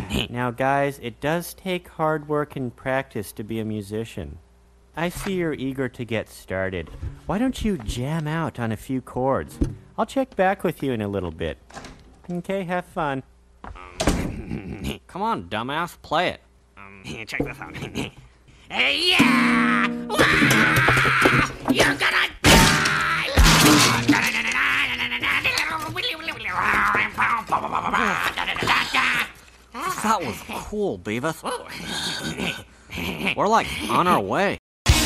Now, guys, it does take hard work and practice to be a musician. I see you're eager to get started. Why don't you jam out on a few chords? I'll check back with you in a little bit. Okay, have fun. Come on, dumbass, play it. Check this out. Yeah! You're gonna die! That was cool, Beavis. We're like on our way.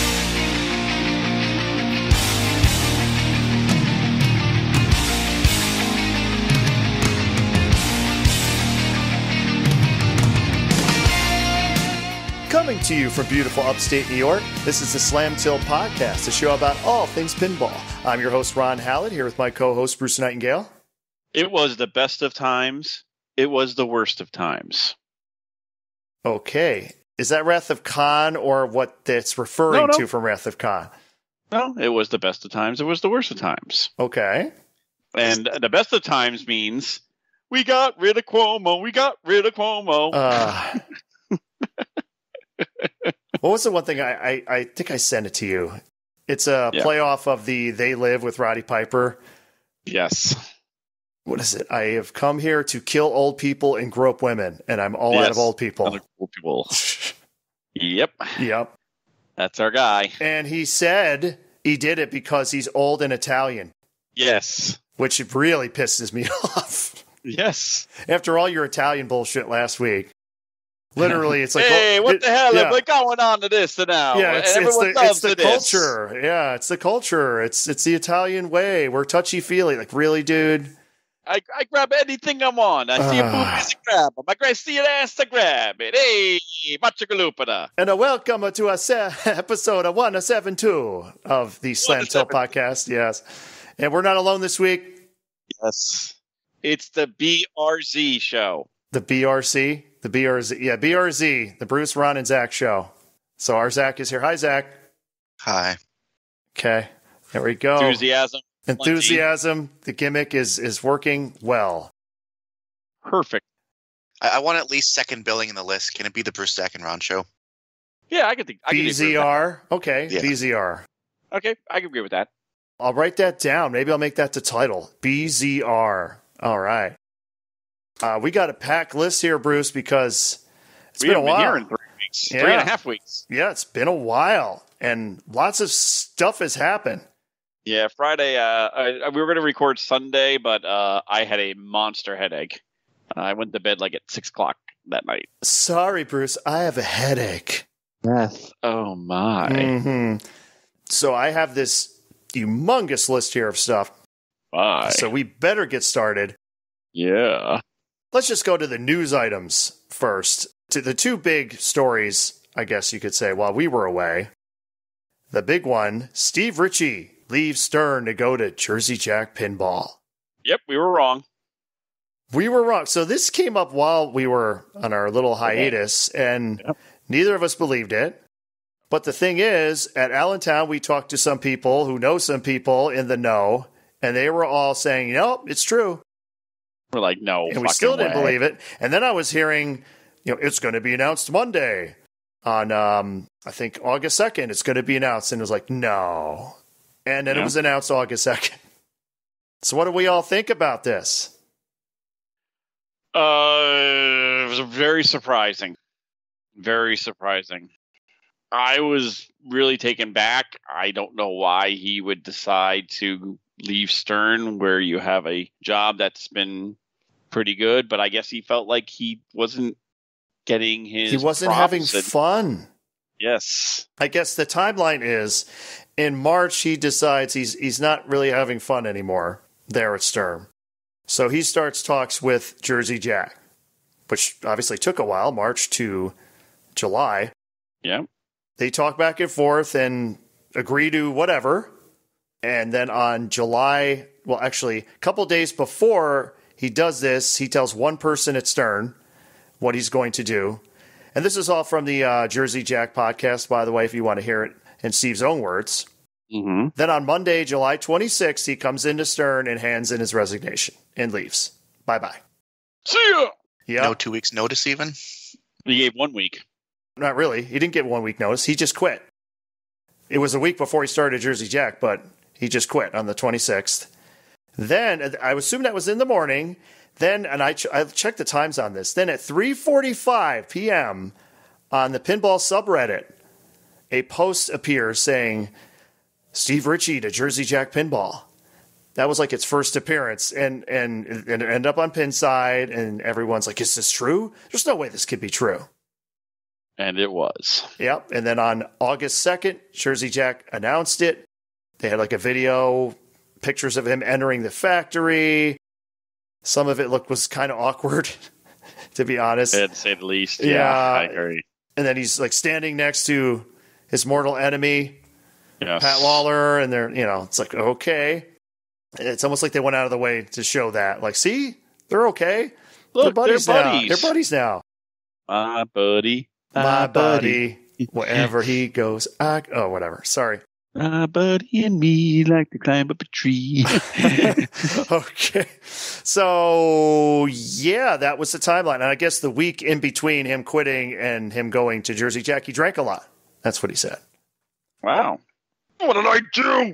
Coming to you from beautiful upstate New York, this is the Slam Tilt Podcast, a show about all things pinball. I'm your host, Ron Hallett, here with my co-host, Bruce Nightingale. It was the best of times. It was the worst of times. Okay. Is that Wrath of Khan or what that's referring to from Wrath of Khan? No, it was the best of times. It was the worst of times. Okay. And the best of times means we got rid of Cuomo. We got rid of Cuomo. What was the one thing I think I sent it to you? It's a playoff of the They Live with Roddy Piper. Yes. What is it? I have come here to kill old people and grope women, and I'm all out of old people. Old people. Yep. Yep. That's our guy. And he said he did it because he's old and Italian. Yes. Which really pisses me off. Yes. After all your Italian bullshit last week. Literally, it's like, hey, what the hell is going on to this now? Yeah, it's the culture. Yeah, it's the culture. It's the Italian way. We're touchy-feely. Like, really, dude? I grab anything I want. I see a boob, I grab them. I see an ass, I grab it. Hey, Machagalupana. And welcome to episode 172 of the Slam Tilt Podcast. Yes. And we're not alone this week. Yes. It's the BRZ show. The BRC? The BRZ. Yeah, BRZ, the Bruce, Ron, and Zach show. So our Zach is here. Hi, Zach. Hi. Okay. There we go. Enthusiasm. The gimmick is working well. Perfect. I want at least second billing in the list. Can it be the Bruce, Zach, and Ron show? Yeah, I can think. BZR. Okay, yeah. BZR. Okay, I can agree with that. I'll write that down. Maybe I'll make that the title. BZR. All right. We got a packed list here, Bruce, because it's been a while. Been here in 3 weeks. Yeah. 3.5 weeks. Yeah, it's been a while, and lots of stuff has happened. Yeah, Friday, we were going to record Sunday, but I had a monster headache. I went to bed like at 6 o'clock that night. Sorry, Bruce, I have a headache. Yes. Oh, my. Mm-hmm. So I have this humongous list here of stuff. Bye. So we better get started. Yeah. Let's just go to the news items first. To the two big stories, I guess you could say, while we were away. The big one, Steve Ritchie leaves Stern to go to Jersey Jack Pinball. Yep, we were wrong. We were wrong. So this came up while we were on our little hiatus, and neither of us believed it. But the thing is, at Allentown, we talked to some people who know some people in the know, and they were all saying, nope, it's true. We're like, no, and we still didn't believe it. And then I was hearing, it's going to be announced Monday on, I think, August 2nd. It's going to be announced. And it was like, no. And then it was announced August 2nd. So what do we all think about this? It was very surprising. Very surprising. I was really taken back. I don't know why he would decide to leave Stern, where you have a job that's been pretty good, but I guess he felt like he wasn't getting his. He wasn't having fun. Yes. I guess the timeline is in March he decides he's not really having fun anymore there at Stern. So he starts talks with Jersey Jack, which obviously took a while, March to July. Yeah. They talk back and forth and agree to whatever. And then on July, well, actually, a couple days before he does this, he tells one person at Stern what he's going to do. And this is all from the Jersey Jack podcast, by the way, if you want to hear it in Steve's own words. Mm-hmm. Then on Monday, July 26th, he comes into Stern and hands in his resignation and leaves. Bye-bye. See ya! Yeah, No 2 weeks notice even? He gave 1 week. not really. He didn't get 1 week notice. He just quit. It was a week before he started Jersey Jack, but he just quit on the 26th. Then I assume that was in the morning. Then, and I checked the times on this. Then at 3:45 p.m. on the Pinball subreddit, a post appears saying, Steve Ritchie to Jersey Jack Pinball. That was like its first appearance, and it ended up on Pinside, and everyone's like, is this true? There's no way this could be true. And it was. Yep. And then on August 2nd, Jersey Jack announced it. They had like a video, pictures of him entering the factory. Some of it was kind of awkward, to be honest. To say the least. Yeah. I agree. And then he's like standing next to his mortal enemy, Yes. Pat Lawler, and they're, it's like, okay. It's almost like they went out of the way to show that. Like, see, they're okay. Look, they're buddies they're now. buddies. They're buddies now. My buddy. My buddy. Wherever he goes, whatever. Sorry. My buddy and me like to climb up a tree. Okay. So, yeah, that was the timeline. And I guess the week in between him quitting and him going to Jersey Jack, he drank a lot. That's what he said. Wow. What did I do?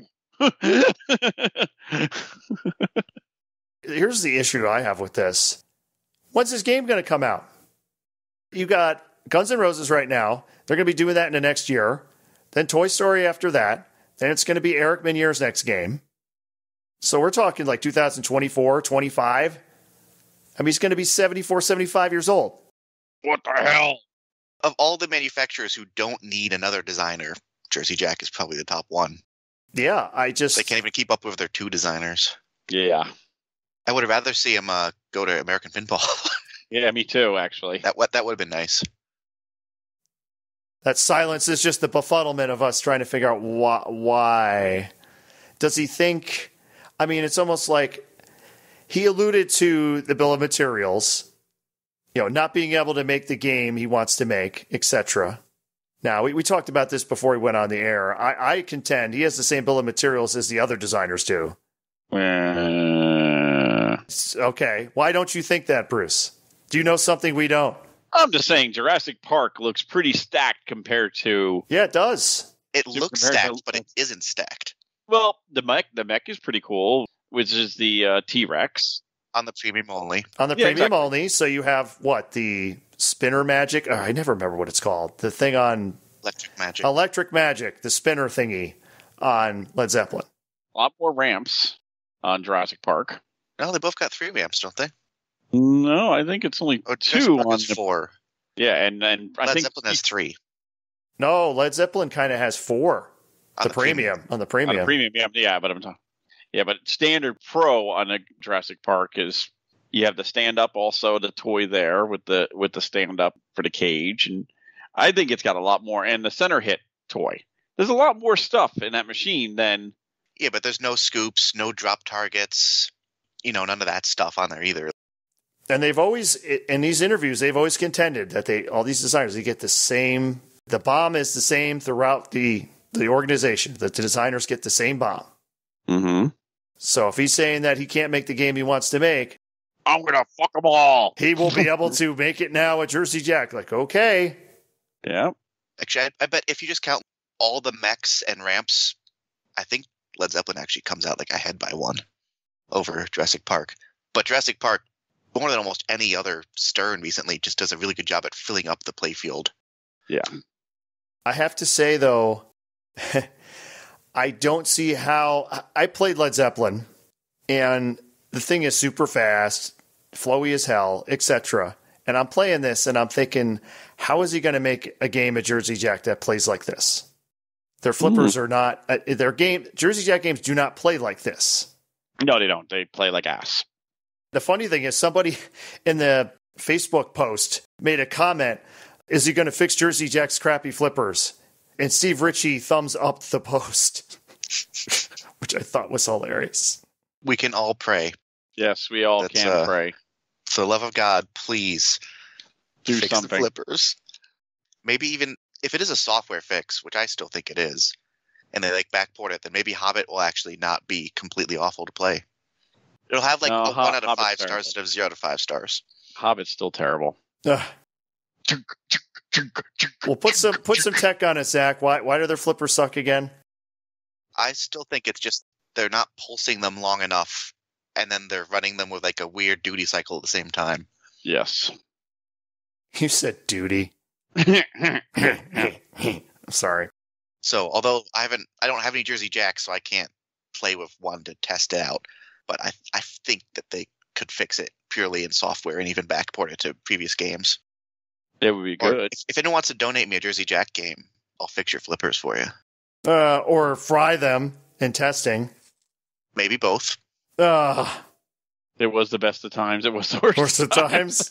Here's the issue I have with this. When's this game going to come out? You got Guns N' Roses right now. They're going to be doing that in the next year. Then Toy Story after that. Then it's going to be Eric Minier's next game. So we're talking like 2024, 25. I mean, he's going to be 74, 75 years old. What the hell? Of all the manufacturers who don't need another designer, Jersey Jack is probably the top one. Yeah, They can't even keep up with their 2 designers. Yeah. I would rather see him go to American Pinball. Yeah, me too, actually. That would have been nice. That silence is just the befuddlement of us trying to figure out why. Does he think... I mean, it's almost like he alluded to the bill of materials, not being able to make the game he wants to make, etc. Now, we talked about this before he went on the air. I contend he has the same bill of materials as the other designers do. Okay. Why don't you think that, Bruce? Do you know something we don't? I'm just saying Jurassic Park looks pretty stacked compared to... Yeah, it does. It looks stacked, but it isn't stacked. Well, the mech is pretty cool, which is the T-Rex. On the premium only. On the premium exactly. only. So you have, the Spinner Magic? I never remember what it's called. The thing on... Electric Magic, the spinner thingy on Led Zeppelin. A lot more ramps on Jurassic Park. No, they both got 3 ramps, don't they? No, I think it's only 2 on the 4. Yeah, and I Led think Zeppelin has 3. No, Led Zeppelin kind of has 4. On the premium. On the premium, yeah, but I'm talking. Yeah, but standard pro on a Jurassic Park is you have the stand up, also the toy there with the stand up for the cage, and I think it's got a lot more. And the center hit toy, there's a lot more stuff in that machine than. Yeah, but there's no scoops, no drop targets, none of that stuff on there either. And they've always, in these interviews, they've always contended that all these designers, they get the same. The bomb is the same throughout the organization. The designers get the same bomb. Mm-hmm. So if he's saying that he can't make the game he wants to make, I'm gonna fuck them all. He will be able to make it now at Jersey Jack. Like, okay. Yeah. Actually, I bet if you just count all the mechs and ramps, I think Led Zeppelin actually comes out like ahead by 1 over Jurassic Park. But Jurassic Park, more than almost any other Stern recently, just does a really good job at filling up the playfield. Yeah. I have to say, though, I don't see how... I played Led Zeppelin, and the thing is super fast, flowy as hell, etc. And I'm playing this, and I'm thinking, how is he going to make a game at Jersey Jack that plays like this? Their flippers are not... Jersey Jack games do not play like this. No, they don't. They play like ass. The funny thing is, somebody in the Facebook post made a comment, is he going to fix Jersey Jack's crappy flippers? And Steve Ritchie thumbs up the post, which I thought was hilarious. We can all pray. Yes, we all can pray. For the love of God, please do fix something. The flippers. Maybe even if it is a software fix, which I still think it is, and they backport it, then maybe Hobbit will actually not be completely awful to play. It'll have 1 out of 5 stars instead of 0 out of 5 stars. Hobbit's still terrible. Ugh. Well, put some tech on it, Zach. Why do their flippers suck again? I still think it's just they're not pulsing them long enough, and then they're running them with like a weird duty cycle at the same time. Yes. You said duty. I'm sorry. So, although I don't have any Jersey Jacks, so I can't play with one to test it out. But I think that they could fix it purely in software and even backport it to previous games. It would be Or good. if anyone wants to donate me a Jersey Jack game, I'll fix your flippers for you. Or fry them in testing. Maybe both. It was the best of times. It was the worst, Worst of times.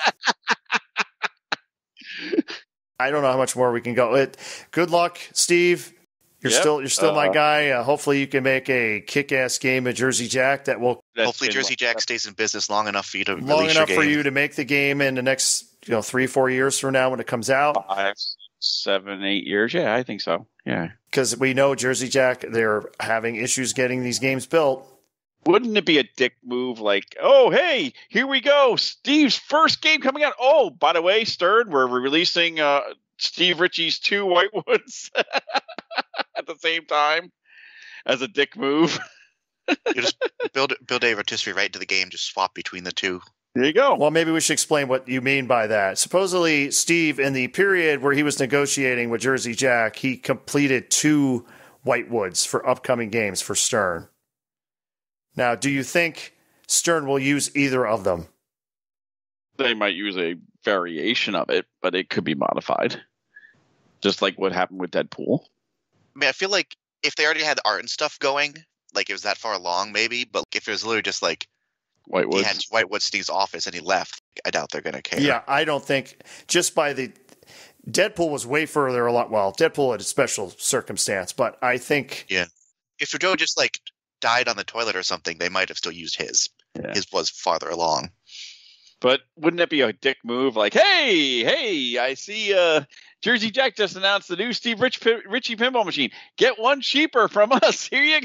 I don't know how much more we can go. Good luck, Steve. You're still my guy. Hopefully, you can make a kick-ass game of Jersey Jack that will Hopefully, Jersey Jack stays in business long enough for you to long release enough your for game. you to make the game in the next 3-4 years from now when it comes out. 5, 7, 8 years. Yeah, I think so. Yeah. Because we know Jersey Jack, they're having issues getting these games built. Wouldn't it be a dick move like, oh, hey, here we go. Steve's first game coming out. Oh, by the way, Stern, we're releasing Steve Ritchie's 2 Whitewoods at the same time as a dick move. You just build a rotisserie right into the game, just swap between the two. There you go. Well, maybe we should explain what you mean by that. Supposedly, Steve, in the period where he was negotiating with Jersey Jack, he completed 2 Whitewoods for upcoming games for Stern. Now, do you think Stern will use either of them? They might use a variation of it, but it could be modified. Just like what happened with Deadpool. I mean, I feel like if they already had art and stuff going, like it was that far along, maybe. But if it was literally just like Whitewoods. he had Whitewood Steve's office and he left, I doubt they're going to care. Yeah, I don't think just by the Deadpool was way further along. Well, Deadpool had a special circumstance, but I think If Joe just like died on the toilet or something, they might have still used his. Yeah. His was farther along. But wouldn't that be a dick move? Like, hey, I see Jersey Jack just announced the new Steve Ritchie pinball machine. Get one cheaper from us. Here you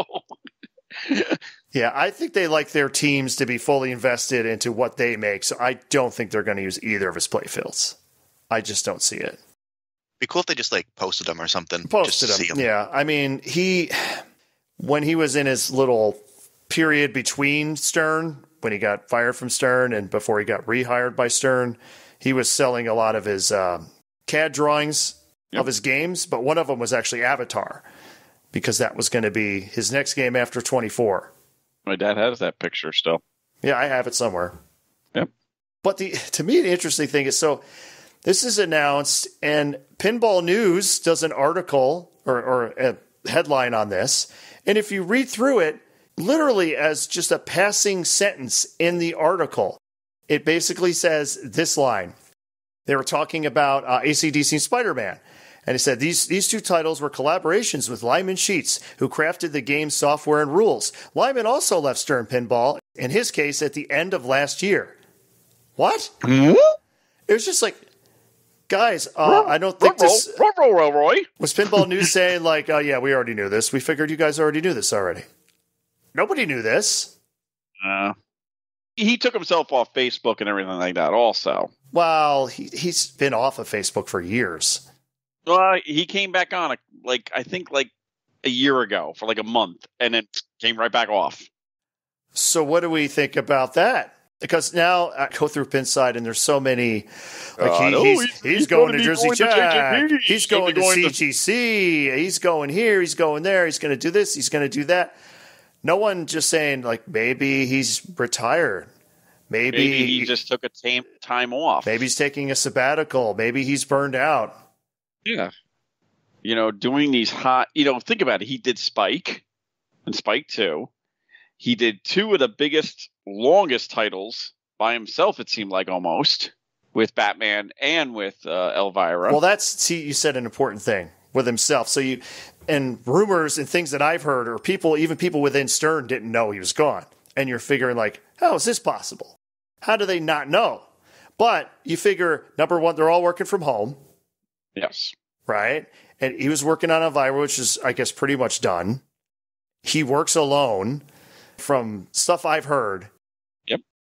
go. Yeah, I think they like their teams to be fully invested into what they make, so I don't think they're going to use either of his playfields. I just don't see it. Be cool if they just like posted them or something. Posted just to him. see Yeah, I mean, when he was in his little period between Stern, when he got fired from Stern and before he got rehired by Stern, he was selling a lot of his CAD drawings of his games, but one of them was actually Avatar, because that was going to be his next game after 24. My dad has that picture still. Yeah, I have it somewhere. Yep. But to me, the interesting thing is, so this is announced, and Pinball News does an article or a headline on this, and if you read through it, literally as just a passing sentence in the article, it basically says this line. They were talking about AC/DC and Spider-Man. And it said these 2 titles were collaborations with Lyman Sheets, who crafted the game's software and rules. Lyman also left Stern Pinball, in his case, at the end of last year. What? It was just like, guys, I don't think this... Roy. Was Pinball News saying like, oh yeah, we already knew this. We figured you guys already knew this already. Nobody knew this. He took himself off Facebook and everything like that also. Well, he's been off of Facebook for years. Well, he came back on, I think a year ago for like a month, and then came right back off. So what do we think about that? Because now I go through Pinside, and there's so many. Like he's going to Jersey Jack. He's going to CGC. He's going here. He's going there. He's going to do this. He's going to do that. No one just saying like maybe he's retired. Maybe he just took a time off. Maybe he's taking a sabbatical. Maybe he's burned out. Yeah. Doing these hot, think about it. He did Spike and Spike 2. He did 2 of the biggest, longest titles by himself, it seemed like almost, with Batman and with Elvira. Well, you said an important thing with himself. So and rumors and things that I've heard, or even people within Stern didn't know he was gone. And you're figuring like, how is this possible? How do they not know? But you figure, number one, they're all working from home. Yes. Right? And he was working on Elvira, which is, I guess, pretty much done. He works alone from stuff I've heard. Yep.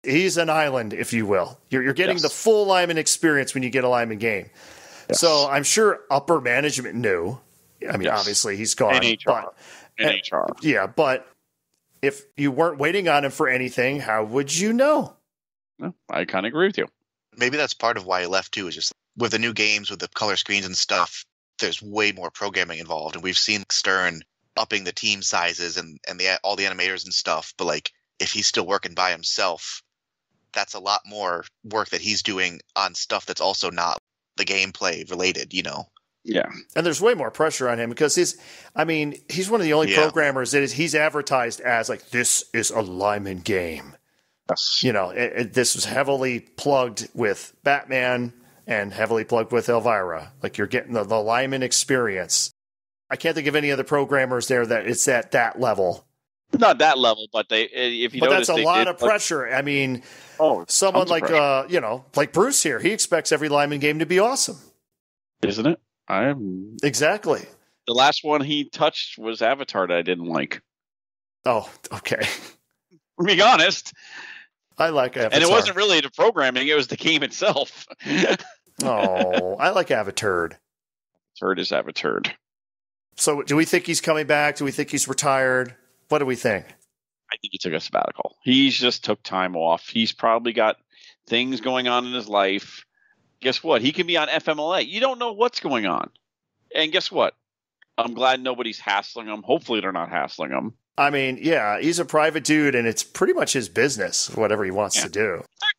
He's an island, if you will. You're getting Yes. the full Lyman experience when you get a Lyman game. Yes. So I'm sure upper management knew. I mean, Yes. obviously he's gone. NHR. But, NHR. yeah, but if you weren't waiting on him for anything, how would you know? No, I kind of agree with you. Maybe that's part of why he left too. Is just with the new games, with the color screens and stuff. There's way more programming involved, and we've seen Stern upping the team sizes and all the animators and stuff. But like, if he's still working by himself, that's a lot more work that he's doing on stuff that's also not the gameplay related. You know. Yeah. And there's way more pressure on him because he's one of the only Yeah. programmers that he's advertised as like, this is a Lyman game. Yes. You know, this was heavily plugged with Batman and heavily plugged with Elvira. Like, you're getting the Lyman experience. I can't think of any other programmers there that it's at that level. Not that level, but if you But notice, that's a they lot did, of pressure. I mean, someone tons of like, pressure. like Bruce here, he expects every Lyman game to be awesome. Isn't it? I'm Exactly. the last one he touched was Avatar that I didn't like. Oh, okay. To be honest, I like Avatar. and it wasn't really the programming; it was the game itself. Oh, I like Avatar. Third is Avatar. So do we think he's coming back? Do we think he's retired? What do we think? I think he took a sabbatical. He's just took time off. He's probably got things going on in his life. Guess what? He can be on FMLA. You don't know what's going on. And guess what? I'm glad nobody's hassling him. Hopefully they're not hassling him. I mean, yeah, he's a private dude, and it's pretty much his business, whatever he wants to do.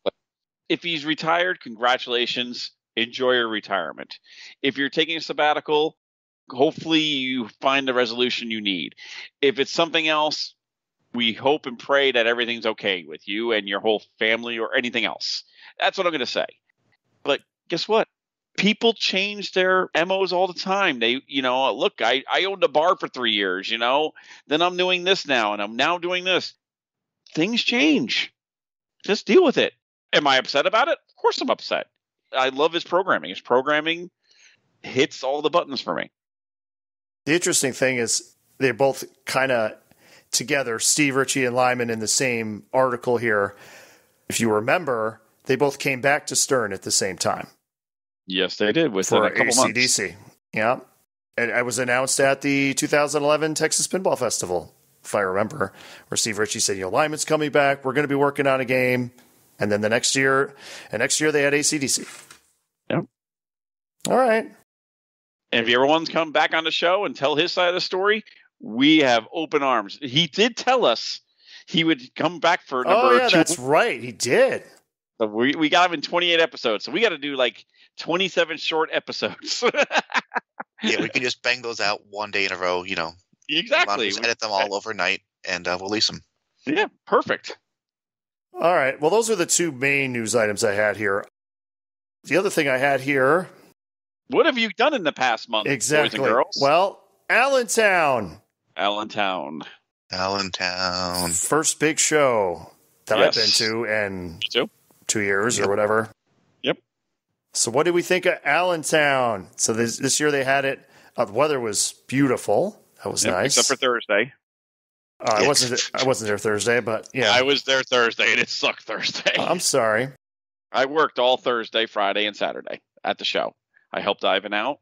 If he's retired, congratulations. Enjoy your retirement. If you're taking a sabbatical, hopefully you find the resolution you need. If it's something else, we hope and pray that everything's okay with you and your whole family or anything else. That's what I'm going to say. But guess what? People change their MOs all the time. They, look, I owned a bar for 3 years, then I'm doing this now and I'm now doing this. Things change. Just deal with it. Am I upset about it? Of course I'm upset. I love his programming. His programming hits all the buttons for me. The interesting thing is they're both kind of together, Steve Ritchie and Lyman, in the same article here. If you remember, they both came back to Stern at the same time. Yes, they did within for a couple months. AC/DC. Yeah. And it was announced at the 2011 Texas Pinball Festival, if I remember, where Steve Ritchie said, Lyman's coming back. We're going to be working on a game. And then the next year they had AC/DC. Yep. All right. And if he ever wants to come back on the show and tell his side of the story, we have open arms. He did tell us he would come back for number 2. That's right. He did. So we got him in 28 episodes. So we got to do like 27 short episodes. Yeah, we can just bang those out one day in a row. Exactly. Just edit them all overnight and release them. Yeah, perfect. All right. Well, those are the two main news items I had here. The other thing I had here. What have you done in the past month, Exactly. boys and girls? Well, Allentown. Allentown. First big show that Yes. I've been to in Me too. 2 years Yep. or whatever. Yep. So what did we think of Allentown? So this year they had it. The weather was beautiful. That was Yep, nice. except for Thursday. I wasn't there Thursday, but yeah. I was there Thursday, and it sucked Thursday. I'm sorry. I worked all Thursday, Friday, and Saturday at the show. I helped Ivan out,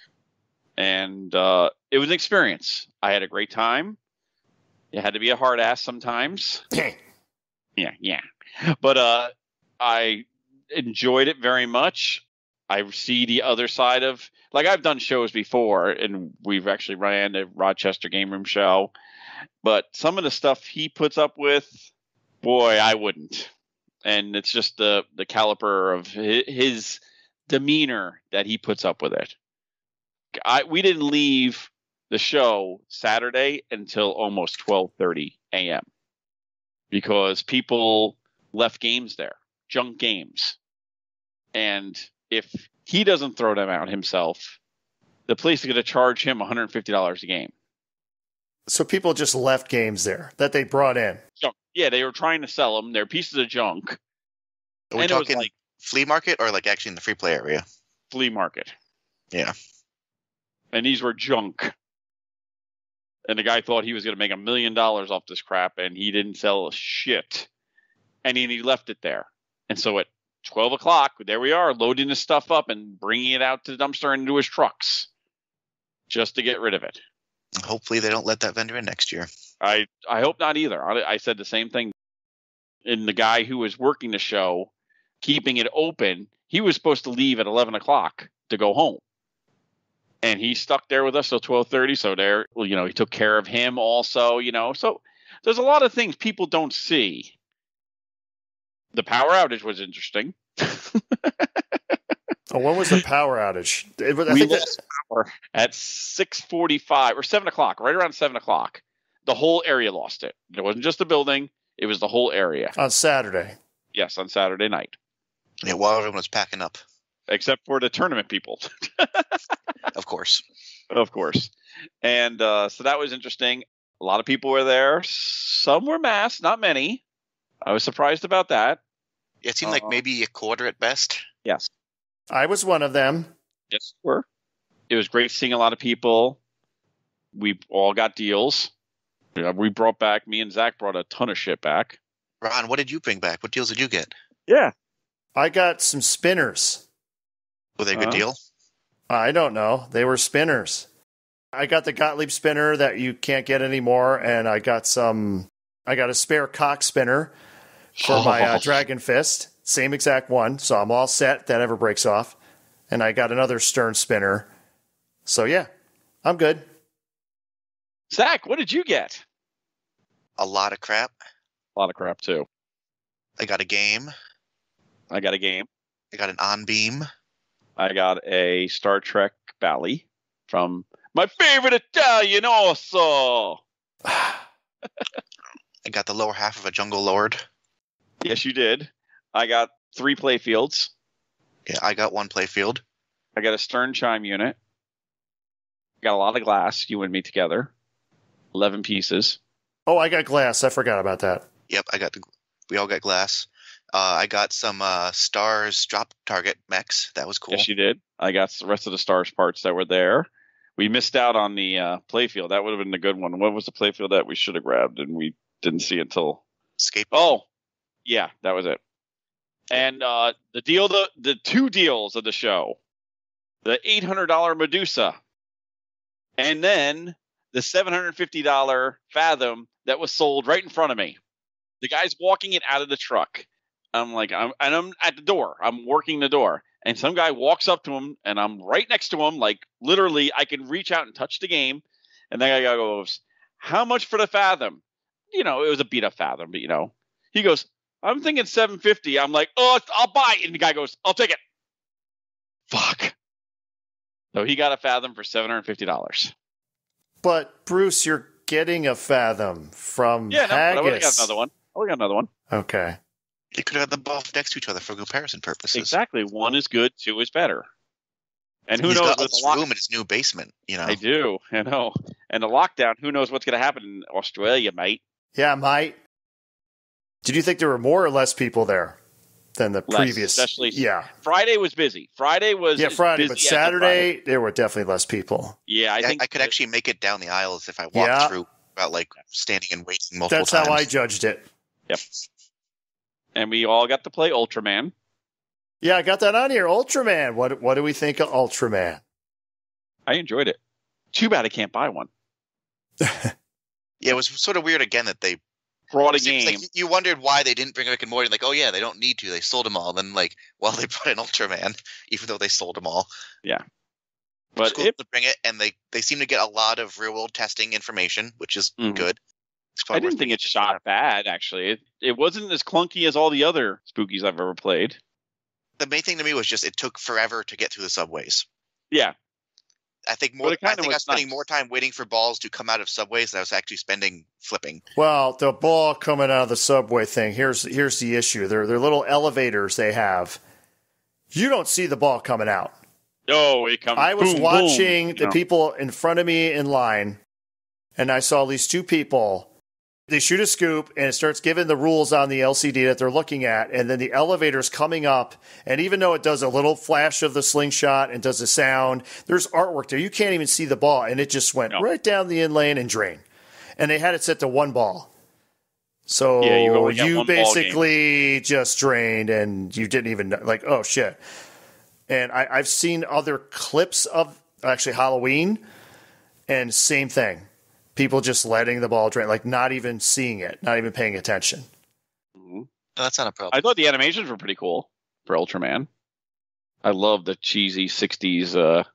and it was an experience. I had a great time. You had to be a hard ass sometimes. Yeah. But I enjoyed it very much. I see the other side of, like, I've done shows before, and we've actually ran the Rochester Game Room show. But some of the stuff he puts up with, boy, I wouldn't. And it's just the caliber of his demeanor that he puts up with it. We didn't leave the show Saturday until almost 12:30 a.m. because people left games there, junk games. And if he doesn't throw them out himself, the police are going to charge him $150 a game. So people just left games there that they brought in. Junk. Yeah, they were trying to sell them. They're pieces of junk. Are we And it was talking like flea market or like actually in the free play area? flea market. Yeah. And these were junk. And the guy thought he was going to make $1 million off this crap, and he didn't sell a shit. and he left it there. And so at 12 o'clock, there we are, loading his stuff up and bringing it out to the dumpster and into his trucks just to get rid of it. Hopefully they don't let that vendor in next year. I hope not either. I said the same thing. And the guy who was working the show, keeping it open, he was supposed to leave at 11 o'clock to go home. And he stuck there with us till 12:30. So there, he took care of him also, So there's a lot of things people don't see. The power outage was interesting. Oh, when was the power outage? We lost power at 6:45 or 7 o'clock, right around 7 o'clock. The whole area lost it. It wasn't just the building. It was the whole area. On Saturday. Yes, on Saturday night. Yeah, while everyone was packing up. Except for the tournament people. Of course. Of course. And so that was interesting. A lot of people were there. Some were masked, not many. I was surprised about that. It seemed like maybe a quarter at best. Yes. I was one of them. Yes, we were. It was great seeing a lot of people. We all got deals. We brought back, me and Zach brought a ton of shit back. Ron, what did you bring back? What deals did you get? Yeah. I got some spinners. Were they a good deal? I don't know. They were spinners. I got the Gottlieb spinner that you can't get anymore, and I got a spare cock spinner for my Dragon Fist. Same exact one, so I'm all set. That never breaks off. And I got another Stern spinner. So yeah, I'm good. Zach, what did you get? A lot of crap. A lot of crap, too. I got a game. I got a game. I got an on-beam. I got a Star Trek Bally from my favorite Italian also. I got the lower half of a Jungle Lord. Yes, you did. I got 3 playfields. Yeah, I got 1 playfield. I got a Stern Chime unit. I got a lot of glass, you and me together. 11 pieces. Oh, I got glass. I forgot about that. Yep, we all got glass. I got some Stars drop target mechs. That was cool. Yes, you did. I got the rest of the Stars parts that were there. We missed out on the playfield. That would have been a good one. What was the playfield that we should have grabbed and we didn't see until... Escape. Oh, yeah, that was it. And the 2 deals of the show, the $800 Medusa, and then the $750 Fathom that was sold right in front of me. The guy's walking it out of the truck. I'm at the door. I'm working the door. And some guy walks up to him, and I'm right next to him. Like, literally, I can reach out and touch the game. And the guy goes, how much for the Fathom? It was a beat-up Fathom, but, He goes, I'm thinking $750. I'm like, oh, I'll buy it. And the guy goes, I'll take it. Fuck. So he got a Fathom for $750. But, Bruce, you're getting a Fathom from Haggis. I would have got another one. Okay. You could have had them both next to each other for comparison purposes. Exactly. 1 is good, 2 is better. And who He's knows? got this room in his new basement, I do. I know. And the lockdown, who knows what's going to happen in Australia, mate? Yeah, mate. Did you think there were more or less people there than the previous? Especially, yeah. Friday was busy. Friday, busy, but Saturday there were definitely less people. Yeah, I think I could actually make it down the aisles if I walked through without standing and waiting multiple times. That's how I judged it. Yep. And we all got to play Ultraman. Yeah, I got that on here. Ultraman. What do we think of Ultraman? I enjoyed it. Too bad I can't buy one. Yeah, it was sort of weird again that they brought a game. Like you wondered why they didn't bring Rick and Morty. Like, oh yeah, they don't need to. They sold them all. Then they brought an Ultraman, even though they sold them all. Yeah, but it's cool to bring it, and they seem to get a lot of real world testing information, which is good. I didn't think it shot bad. Actually, it wasn't as clunky as all the other Spookies I've ever played. The main thing to me was just it took forever to get through the subways. Yeah. I think I was spending more time waiting for balls to come out of subways than I was actually spending flipping. Well, the ball coming out of the subway thing, here's the issue. They're little elevators they have. You don't see the ball coming out. No, it comes. I was boom, watching boom, the people in front of me in line, and I saw these 2 people. They shoot a scoop, and it starts giving the rules on the LCD that they're looking at, and then the elevator's coming up, and even though it does a little flash of the slingshot and does a sound, there's artwork there. You can't even see the ball, and it just went right down the in lane and drained. And they had it set to 1 ball. So Yeah, you only got you one ball game. basically just drained and you didn't even know, like, oh shit. And I've seen other clips of actually Halloween, and same thing. People just letting the ball drain, like not even seeing it, not even paying attention. No, that's not a problem. I thought the animations were pretty cool for Ultraman. I love the cheesy 60s,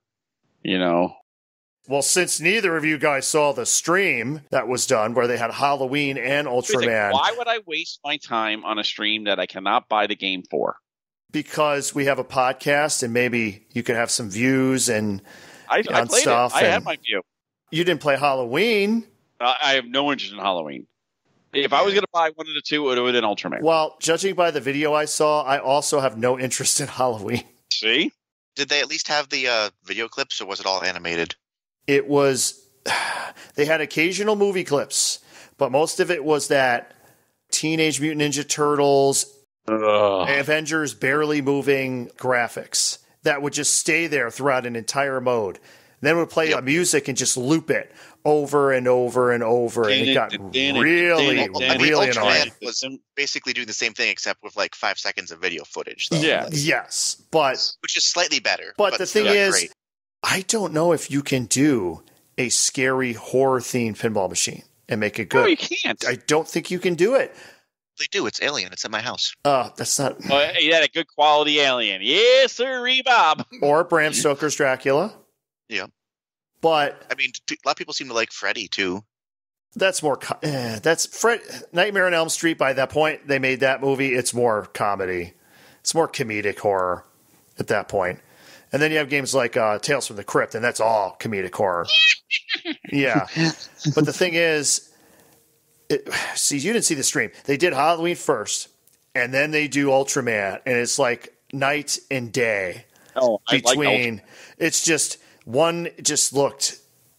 Well, since neither of you guys saw the stream that was done where they had Halloween and Ultraman, Why would I waste my time on a stream that I cannot buy the game for? because we have a podcast and maybe you could have some views and I on played stuff. it. I had and my view. you didn't play Halloween. I have no interest in Halloween. If I was going to buy one of the two, it would have been Ultraman. Well, judging by the video I saw, I also have no interest in Halloween. See? Did they at least have the video clips, or was it all animated? It was, they had occasional movie clips, but most of it was that Teenage Mutant Ninja Turtles, Avengers barely moving graphics that would just stay there throughout an entire mode. Then would play a music and just loop it over and over and over, and it got really Ultraman annoying. was basically doing the same thing except with like 5 seconds of video footage. Though. Yeah. Yes, but Which is slightly better. But the still thing not is, great. I don't know if you can do a scary horror-themed pinball machine and make it good. No, you can't. I don't think you can do it. They do. It's Alien. It's at my house. That's not. You had a good quality alien. Yes, sir, Bob. Or Bram Stoker's Dracula. Yeah. But I mean, a lot of people seem to like Freddy, too. that's more. That's Nightmare on Elm Street. By that point, they made that movie. It's more comedy. It's more comedic horror at that point. And then you have games like Tales from the Crypt, and that's all comedic horror. Yeah. But the thing is, see, you didn't see the stream. They did Halloween first, and then they do Ultraman, and it's like night and day between. It's just one just looked.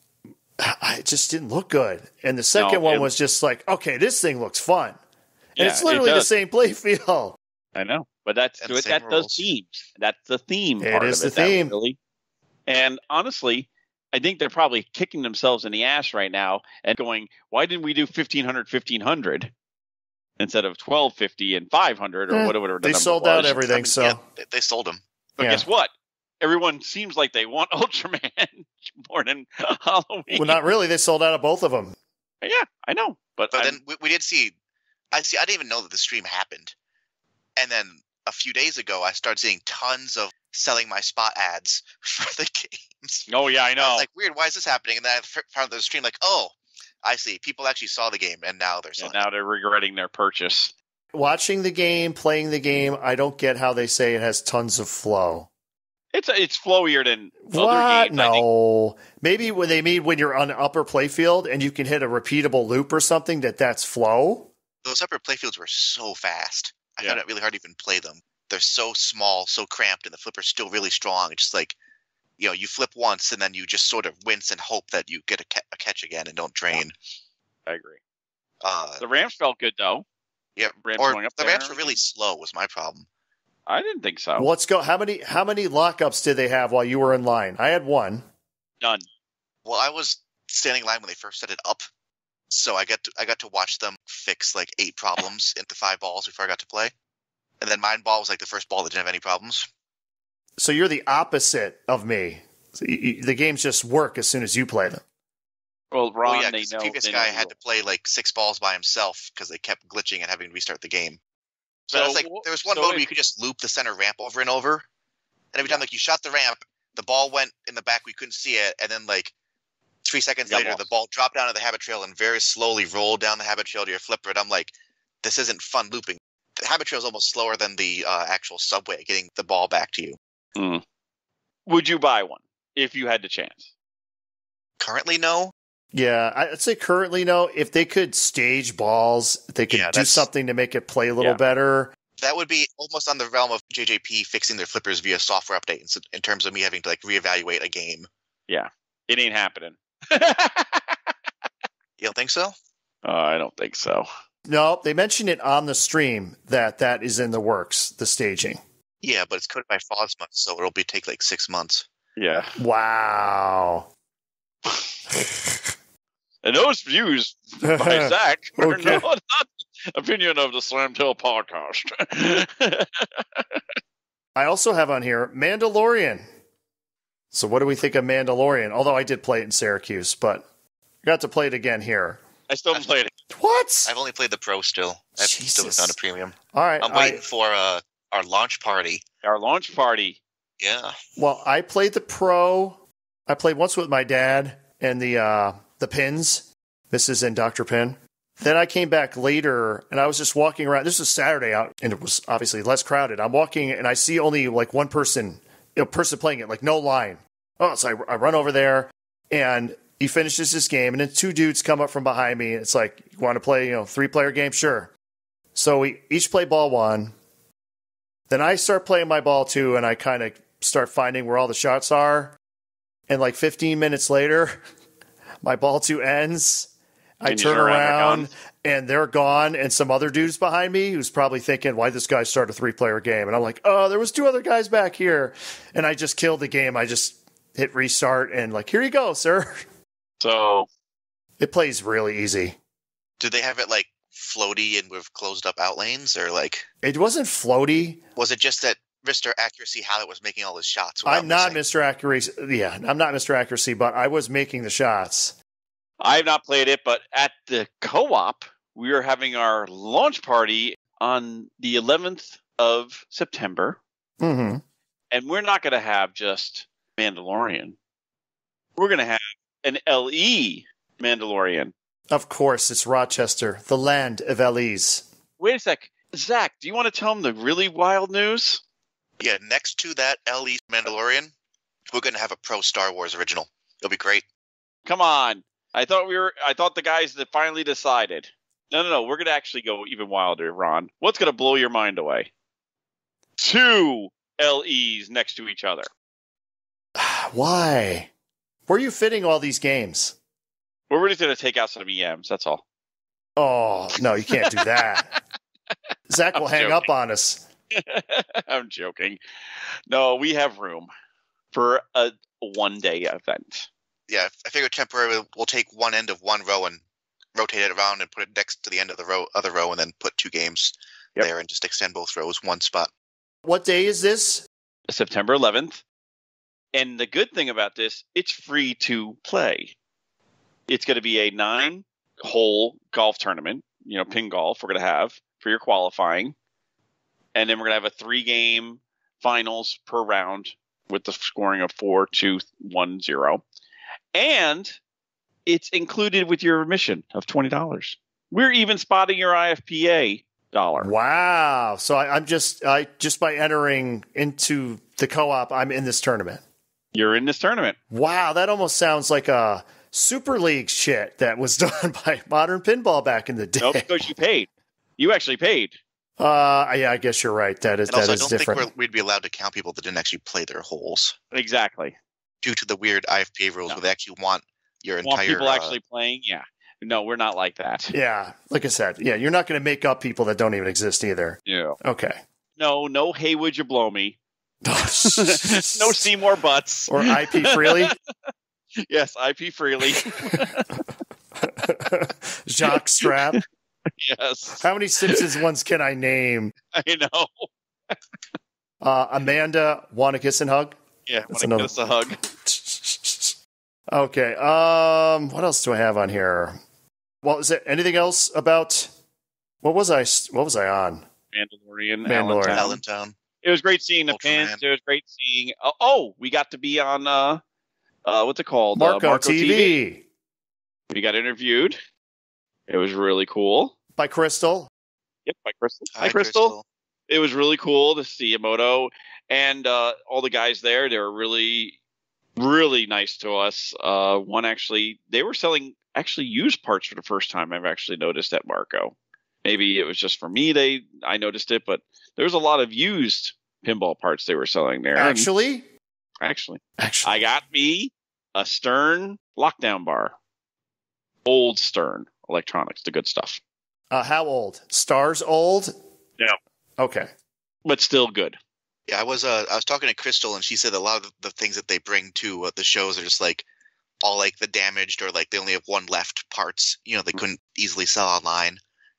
It just didn't look good, and the second one was just like, okay, this thing looks fun, and it's literally the same play feel. I know, but that does themes. That's the theme. It part is of the theme. Really. And honestly, I think they're probably kicking themselves in the ass right now and going, "Why didn't we do 1500 instead of 1250 and 500 or whatever?" They sold out everything, so Yeah, they sold them. But guess what? Everyone seems like they want Ultraman more than Halloween. Well, not really. They sold out of both of them. Yeah, I know, but then we did see. I didn't even know that the stream happened, and then a few days ago, I started seeing tons of selling my spot ads for the games. Oh yeah, I know. I was like, weird. Why is this happening? And then I found the stream. Like, oh, I see. People actually saw the game, and now they're selling. Now they're regretting their purchase. Watching the game, playing the game, I don't get how they say it has tons of flow. It's flowier than What? other games. No. Maybe when they mean when you're on the upper playfield and you can hit a repeatable loop or something, that's flow. Those upper playfields were so fast. I Yeah. found it really hard to even play them. They're so small, so cramped, and the flipper's still really strong. It's just like, you flip once and then you just sort of wince and hope that you get a catch again and don't drain. I agree. The The ramps felt good though. Ramps or going up the there. ramps were really slow was my problem. I didn't think so. Let's go. How many lockups did they have while you were in line? I had one. None. Well, I was standing in line when they first set it up, so I got to watch them fix like 8 problems into 5 balls before I got to play. And then mine ball was like the first ball that didn't have any problems. So you're the opposite of me. So the games just work as soon as you play them. Well, Ron, Well, yeah, they 'cause know. the previous they guy know had to play like 6 balls by himself because they kept glitching and having to restart the game. So So, it's like there was one so mode if- where you could just loop the center ramp over and over, and every time like you shot the ramp, the ball went in the back, we couldn't see it, and then like 3 seconds Got later, lost. the ball dropped down to the habit trail and very slowly rolled down the habit trail to your flipper. And I'm like, this isn't fun looping. The habit trail is almost slower than the actual subway getting the ball back to you. Would you buy one if you had the chance? Currently, no. Yeah, I'd say currently no. If they could stage balls, if they could Yeah, do that's- something to make it play a little better. That would be almost on the realm of JJP fixing their flippers via software update in terms of me having to like reevaluate a game. It ain't happening. You don't think so? I don't think so. No, they mentioned it on the stream that is in the works, the staging. Yeah, but it's coded by FOSMA, so it'll take like 6 months. Yeah. Wow. And those views by Zach are Okay. not Opinion of the Slamtail podcast. I also have on here Mandalorian. So what do we think of Mandalorian? Although I did play it in Syracuse, but I got to play it again here. I still haven't played it. What? I've only played the Pro still. I've still Jesus. found a premium. All right. I'm waiting for our launch party. Our launch party. Yeah. Well, I played the Pro. I played once with my dad and the Pins, Mrs. and Dr. Pin. Then I came back later, and I was just walking around. This was Saturday out, and it was obviously less crowded. I'm walking, and I see only like one person playing it, like no line. Oh, so I run over there, and he finishes his game, and then two dudes come up from behind me. And it's like, you want to play, 3-player game? Sure. So we each play ball one. Then I start playing my ball two, and I kind of start finding where all the shots are. And like 15 minutes later, my ball two ends. I turn around and they're gone, and some other dude's behind me who's probably thinking, why this guy start a 3-player game? And I'm like, oh, there was 2 other guys back here. And I just killed the game. I just hit restart and like, here you go, sir. So It plays really easy. Did they have it like floaty and with closed up out lanes, or like It wasn't floaty. was it just that Mr. Accuracy Hallett was making all his shots? I'm not Mr. Accuracy. Yeah, I'm not Mr. Accuracy, but I was making the shots. I have not played it, but at the co-op, we are having our launch party on the 11th of September. Mm-hmm. And we're not going to have just Mandalorian. We're going to have an LE Mandalorian. Of course, it's Rochester, the land of LEs. Wait a sec. Zach, do you want to tell them the really wild news? Yeah, next to that LE Mandalorian, we're going to have a Pro Star Wars original. It'll be great. Come on. I thought the guys that finally decided. No. We're going to actually go even wilder, Ron. What's going to blow your mind away? 2 LEs next to each other. Why? Where are you fitting all these games? We're really going to take out some EMs. That's all. Oh, no, you can't do that. Zach will hang up on us. I'm joking. No, we have room for a one-day event. Yeah, I figure temporarily we'll take one end of one row and rotate it around and put it next to the end of the other row, and then put 2 games there and just extend both rows one spot. What day is this? September 11th. And the good thing about this, it's free to play. It's going to be a 9-hole golf tournament, pin golf we're going to have for your qualifying. And then we're going to have a 3-game finals per round with the scoring of 4-2-1-0. And it's included with your admission of $20. We're even spotting your IFPA dollar. Wow. So I'm just by entering into the co-op, I'm in this tournament. You're in this tournament. Wow, that almost sounds like a Super League shit that was done by Modern Pinball back in the day. No, because you paid. You actually paid. Yeah, I guess you're right. That is And also, that is I don't different. think we'd be allowed to count people that didn't actually play their holes Exactly. due to the weird IFPA rules No. where they actually want your Want entire people actually playing? Yeah. No, we're not like that. Yeah, like I said, yeah, you're not going to make up people that don't even exist either. Yeah. Okay. No, hey, would you blow me? No Seymour Butts. Or IP Freely. Yes, IP freely. Jacques Strap. Yes. How many Simpsons ones can I name? I know. Amanda, want to kiss and hug? Yeah, That's want to give us a hug. Okay. What else do I have on here? Well, is there anything else about what was I on? Mandalorian. Mandalorian. Allentown. It was great seeing the Ultraman. pins. It was great seeing. We got to be on. What's it called? Marco TV. We got interviewed. It was really cool. By Crystal. Yep, by Crystal. Hi, Crystal. It was really cool to see Emoto and all the guys there. They were really, really nice to us. One actually, they were selling used parts for the first time I've actually noticed at Marco. Maybe it was just for me I noticed it, but there was a lot of used pinball parts they were selling there. Actually, I got me a Stern lockdown bar. Old Stern Electronics, the good stuff. how old? Stars old? Yeah. Okay. But still good. Yeah, I was talking to Crystal, and she said a lot of the things that they bring to the shows are just like all like the damaged or like they only have one left parts. They couldn't easily sell online,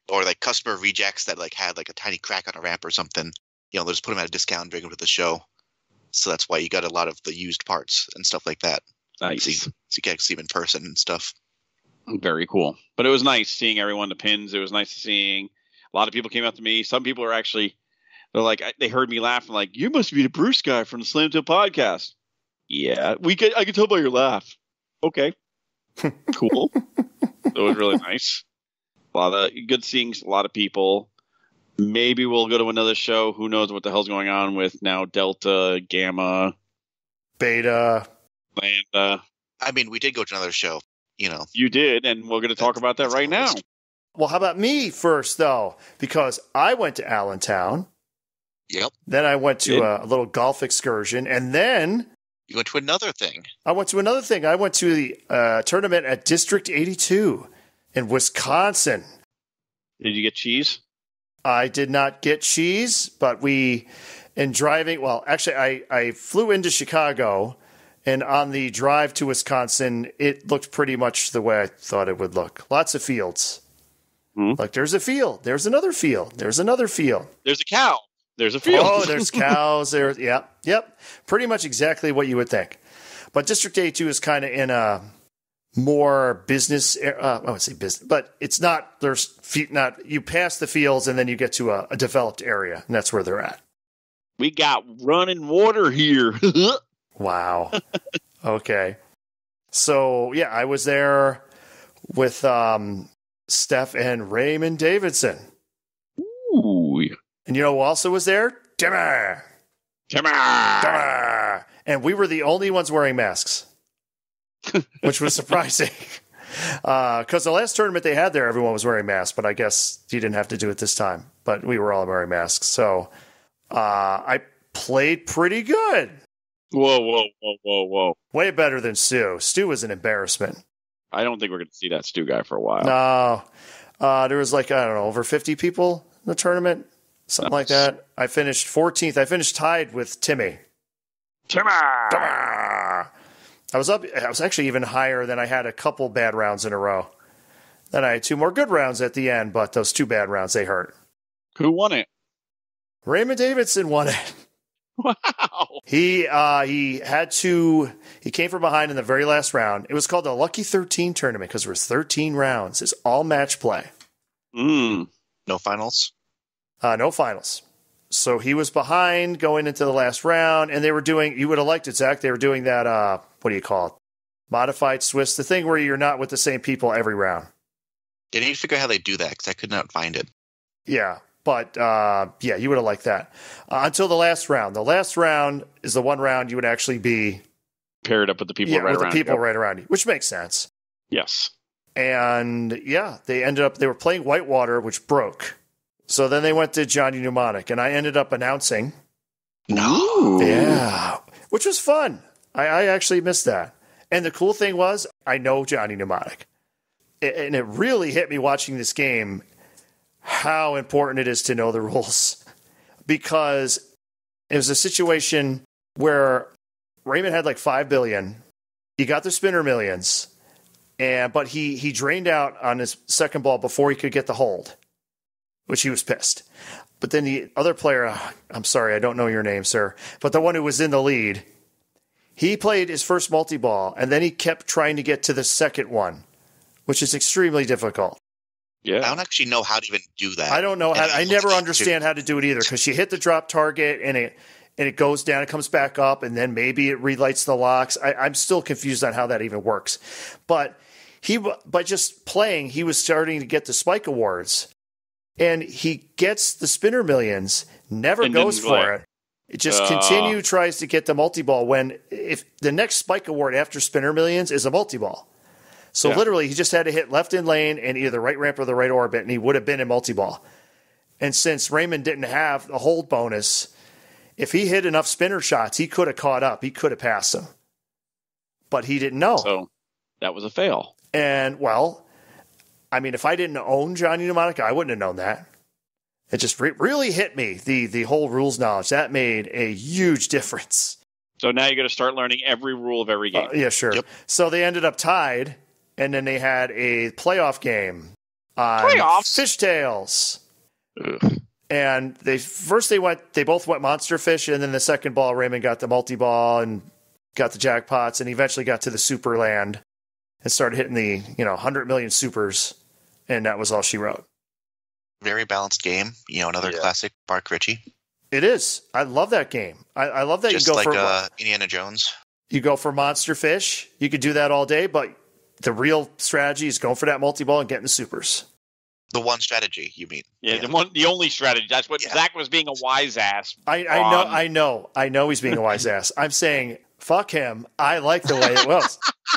or like customer rejects that like had like a tiny crack on a ramp or something. They'll just put them at a discount and bring them to the show. So that's why you got a lot of the used parts and stuff like that. Nice. So you can see them in person and stuff. Very cool. But it was nice seeing everyone the pins. It was nice seeing a lot of people came up to me. Some people are actually, they're like, they heard me laughing, like, you must be the Bruce guy from the Slam Till podcast. Yeah, I could tell by your laugh. Okay. Cool. It was really nice. A lot of good seeing a lot of people. Maybe we'll go to another show. Who knows what the hell's going on with now Delta, Gamma, Beta, Lambda. I mean, we did go to another show, You did, and we're going to talk about that right now. Well, how about me first, though? Because I went to Allentown. Yep. Then I went to a little golf excursion. And then You went to another thing. I went to another thing. I went to the tournament at District 82 in Wisconsin. Did you get cheese? I did not get cheese, but I flew into Chicago, and on the drive to Wisconsin, it looked pretty much the way I thought it would look. Lots of fields. Like, there's a field. There's another field. There's another field. There's a cow. There's a field. Oh, there's cows. Yep. Pretty much exactly what you would think. But District 82 is kind of in a more business. I would say business, but it's not. There's not. You pass the fields and then you get to a developed area, and that's where they're at. We got running water here. Wow. Okay. So yeah, I was there with Steph and Raymond Davidson. Ooh. And you know who also was there? Timmy. And we were the only ones wearing masks, which was surprising. Because the last tournament they had there, everyone was wearing masks, but I guess you didn't have to do it this time. But we were all wearing masks. So I played pretty good. Whoa. Way better than Stu. Stu was an embarrassment. I don't think we're going to see that Stu guy for a while. No. There was over 50 people in the tournament. Something like that. I finished 14th. I finished tied with Timmy. I was actually even higher than I had a couple bad rounds in a row. Then I had two more good rounds at the end, but those two bad rounds, they hurt. Who won it? Raymond Davidson won it. Wow. He came from behind in the very last round. It was called the Lucky 13 tournament because there was 13 rounds. It's all match play. No finals? No finals. So he was behind going into the last round, and they were doing, you would have liked it, Zach, they were doing that, what do you call it? Modified Swiss, the thing where you're not with the same people every round. I need to figure out how they do that because I could not find it. Yeah, but you would have liked that. Until the last round. The last round is the one round you would actually be paired up with the people right around you, which makes sense. Yes. And they were playing Whitewater, which broke. So then they went to Johnny Mnemonic, and I ended up announcing. No. Yeah, which was fun. I actually missed that. And the cool thing was, I know Johnny Mnemonic. And it really hit me watching this game how important it is to know the rules. Because it was a situation where Raymond had like $5 billion. He got the spinner millions. But he drained out on his second ball before he could get the hold, which he was pissed. But then the other player, I'm sorry, I don't know your name, sir, but the one who was in the lead, he played his first multi-ball, and then he kept trying to get to the second one, which is extremely difficult. Yeah. I don't actually know how to even do that. I don't know how. I never understand how to do it either, because you hit the drop target, and it goes down, it comes back up, and then maybe it relights the locks. I'm still confused on how that even works. But by just playing, he was starting to get the Spike Awards. And he gets the spinner millions, never goes for it. It just tries to get the multi-ball when if the next Spike Award after spinner millions is a multi-ball. So literally he just had to hit left in lane and either the right ramp or the right orbit, and he would have been in multi-ball. And since Raymond didn't have the hold bonus, if he hit enough spinner shots, he could have caught up. He could have passed him. But he didn't know. So that was a fail. And, if I didn't own Johnny Mnemonic, I wouldn't have known that. It just really hit me, the whole rules knowledge. That made a huge difference. So now you're going to start learning every rule of every game. Yeah, sure. Yep. So they ended up tied, and then they had a playoff game on Playoffs? Fishtails. Ugh. And they both went Monster Fish, and then the second ball, Raymond got the multi-ball and got the jackpots, and eventually got to the Super Land and started hitting the 100 million supers, and that was all she wrote. Very balanced game. Another classic Mark Ritchie. It is. I love that game. I love that Just you go like for Indiana Jones. you go for Monster Fish. You could do that all day, but the real strategy is going for that multi-ball and getting the supers. The one strategy, you mean? Yeah, the only strategy. That's what Zach was being a wise ass. I know he's being a wise ass. I'm saying, fuck him. I like the way it was.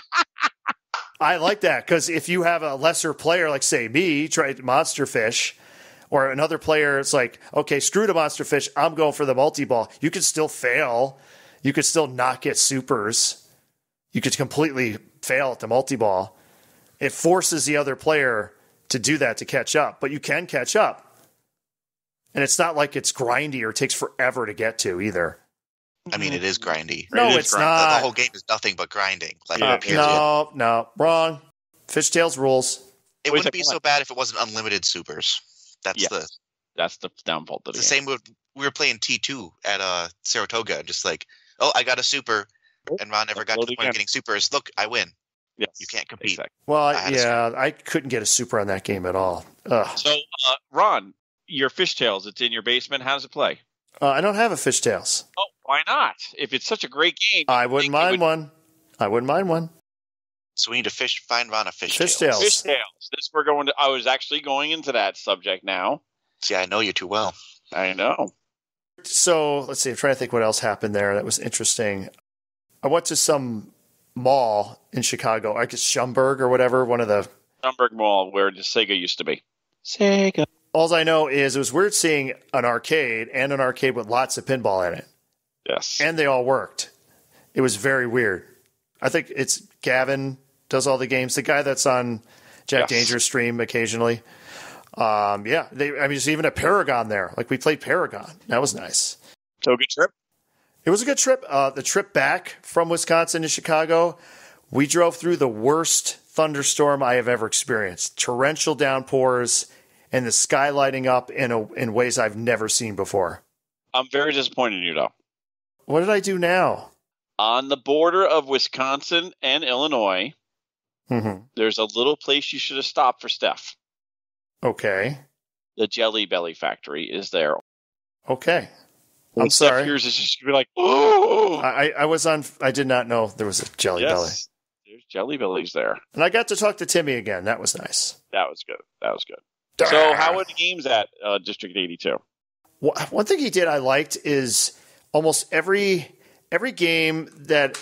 I like that because if you have a lesser player, like say me, try Monster Fish, or another player, it's like, okay, screw the Monster Fish. I'm going for the multi-ball. You could still fail. You could still not get supers. You could completely fail at the multi-ball. It forces the other player to do that to catch up, but you can catch up. And it's not like it's grindy or takes forever to get to either. I mean, it is grindy. No, is it's grinding. not. The whole game is nothing but grinding. Like Yeah. it appears to you. No, wrong. Fishtails rules. It Wait a wouldn't be second, so bad if it wasn't unlimited supers. That's Yes. That's the downfall to the the game. same with we were playing T2 at Saratoga. Just like, oh, I got a super, and Ron never got to Load the point again. of getting supers. Look, I win. Yes. You can't compete. Exactly. Well, I had a I couldn't get a super on that game at all. Ugh. So, Ron, your Fishtails, it's in your basement. How does it play? I don't have a Fishtails. Oh, why not? If it's such a great game, I wouldn't mind one. I wouldn't mind one. So we need to find Ron a fish. Fishtails. Fishtails. This we're going to. I was actually going into that subject now. See, I know you too well. I know. So let's see. I'm trying to think what else happened there that was interesting. I went to some mall in Chicago. I guess Schumberg or whatever. One of the. Schaumburg Mall, where the Sega used to be. Sega. All I know is it was weird seeing an arcade with lots of pinball in it, Yes. and they all worked. It was very weird. I think it's Gavin does all the games. The guy that's on Jack Yes. Danger's stream occasionally. There's even a Paragon there. Like we played Paragon. That was nice. So good trip. It was a good trip. The trip back from Wisconsin to Chicago, we drove through the worst thunderstorm I have ever experienced. Torrential downpours and the sky lighting up in ways I've never seen before. I'm very disappointed in you, though. What did I do now? On the border of Wisconsin and Illinois, Mm-hmm. there's a little place you should have stopped for Steph. Okay. The Jelly Belly factory is there. Okay. When I'm Steph sorry. hears this, she's gonna be like, "Oh, I was on. I did not know there was a Jelly Belly, yes, there's Jelly Bellies there." and I got to talk to Timmy again. That was nice. That was good. That was good. So, how are the games at District 82? One thing he did I liked is almost every game that,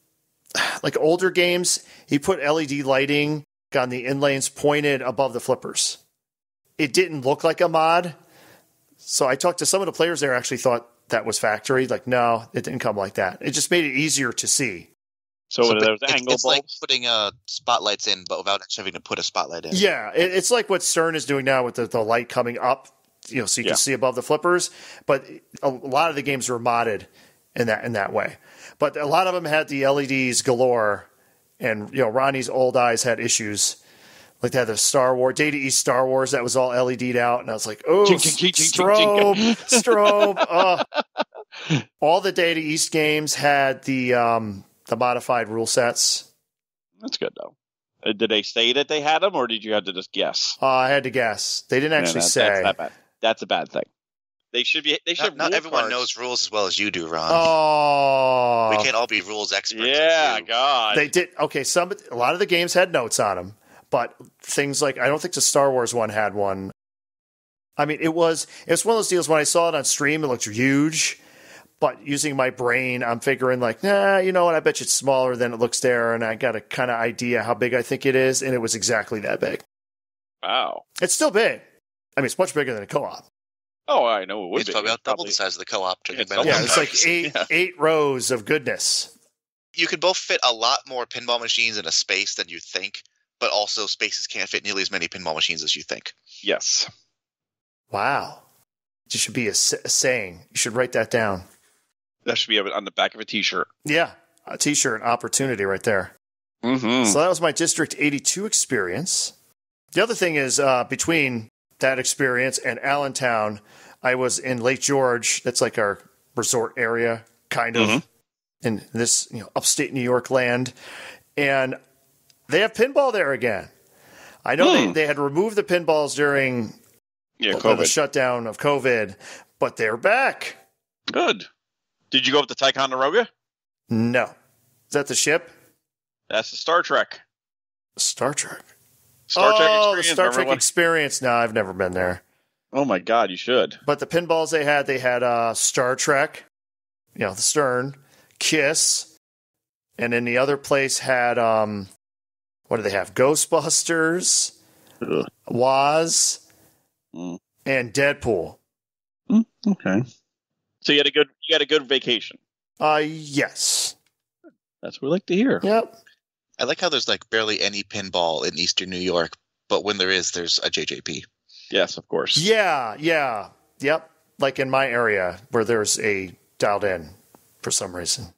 like older games, he put LED lighting on the in lanes pointed above the flippers. It didn't look like a mod. So I talked to some of the players there, actually thought that was factory. Like, no, it didn't come like that. It just made it easier to see. So, what are those it's, angle it's like bulbs? putting spotlights in, but without actually having to put a spotlight in. Yeah, it's like what CERN is doing now with the light coming up, so you Yeah. can see above the flippers. But a lot of the games were modded in that way. But a lot of them had the LEDs galore, and Ronnie's old eyes had issues. Like they had the Star Wars, Data East Star Wars that was all LED'd out, and I was like, oh, Ching, ching, ching, ching, strobe, ching, strobe. All the Data East games had the modified rule sets. That's good, though. Did they say that they had them, or did you have to just guess? I had to guess. They didn't actually say. That's not bad. That's a bad thing. They should be. They should. Not have rule everyone cards. knows rules as well as you do, Ron. Oh, We can't all be rules experts. Yeah, like you. God. they did. Okay, a lot of the games had notes on them, but things like I don't think the Star Wars one had one. I mean, it was one of those deals. When I saw it on stream, it looked huge, but using my brain, I'm figuring like, nah, you know what? I bet you it's smaller than it looks there, and I got a kind of idea how big I think it is, and it was exactly that big. Wow. It's still big. I mean, it's much bigger than a co-op. Oh, I know it would It's be. probably about double the size of the co-op. Yeah, it's Yeah, it's like Yeah. eight rows of goodness. You could both fit a lot more pinball machines in a space than you think, but also spaces can't fit nearly as many pinball machines as you think. Yes. Wow, it should be a saying. You should write that down. That should be on the back of a T-shirt. Yeah, a T-shirt opportunity right there. Mm-hmm. So that was my District 82 experience. The other thing is between that experience and Allentown, I was in Lake George. That's like our resort area, kind of, in this upstate New York land. And they have pinball there again. I know they had removed the pinballs during the shutdown of COVID, but they're back. Good. Did you go up to Ticonderoga? No. Is that the ship? That's the Star Trek. Star Trek. Star Trek Experience. The Star Trek Experience. No, I've never been there. Oh my God, you should. But the pinballs they had Star Trek, the Stern, Kiss, and then the other place had what do they have? Ghostbusters, Woz, and Deadpool. Okay. So you had a good vacation. Yes. That's what we like to hear. Yep. I like how there's like barely any pinball in Eastern New York, but when there is, there's a JJP. Yes, of course. Yeah. Yep. Like in my area where there's a dialed in for some reason.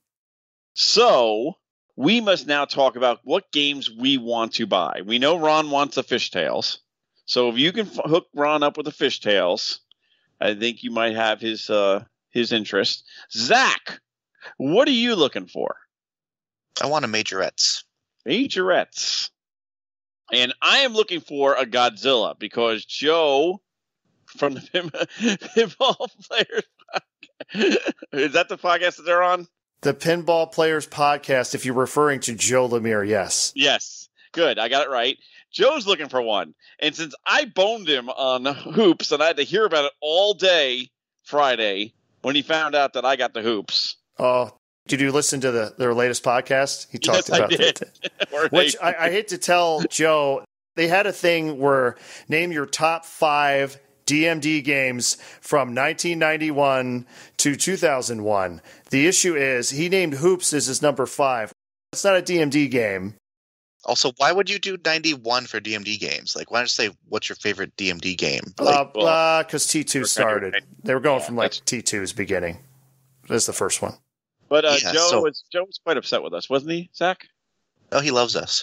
So we must now talk about what games we want to buy. We know Ron wants the Fishtails. So if you can hook Ron up with the Fishtails, I think you might have his interest. Zach, what are you looking for? I want a Majorettes. Majorettes. And I am looking for a Godzilla because Joe from the Pinball Players is that the podcast that they're on? The Pinball Players Podcast, if you're referring to Joe Lemire, yes. Yes. Good. I got it right. Joe's looking for one. And since I boned him on hoops and I had to hear about it all day Friday when he found out that I got the hoops. Oh, did you listen to their latest podcast? He talked about it. Which I hate to tell Joe, they had a thing where name your top 5 DMD games from 1991 to 2001. The issue is he named Hoops as his number 5. It's not a DMD game. Also, why would you do 91 for DMD games? Like, why don't you say, what's your favorite DMD game? Because T2 started. They were going from T2's beginning. This is the first one. But Joe was quite upset with us, wasn't he, Zach? Oh, he loves us.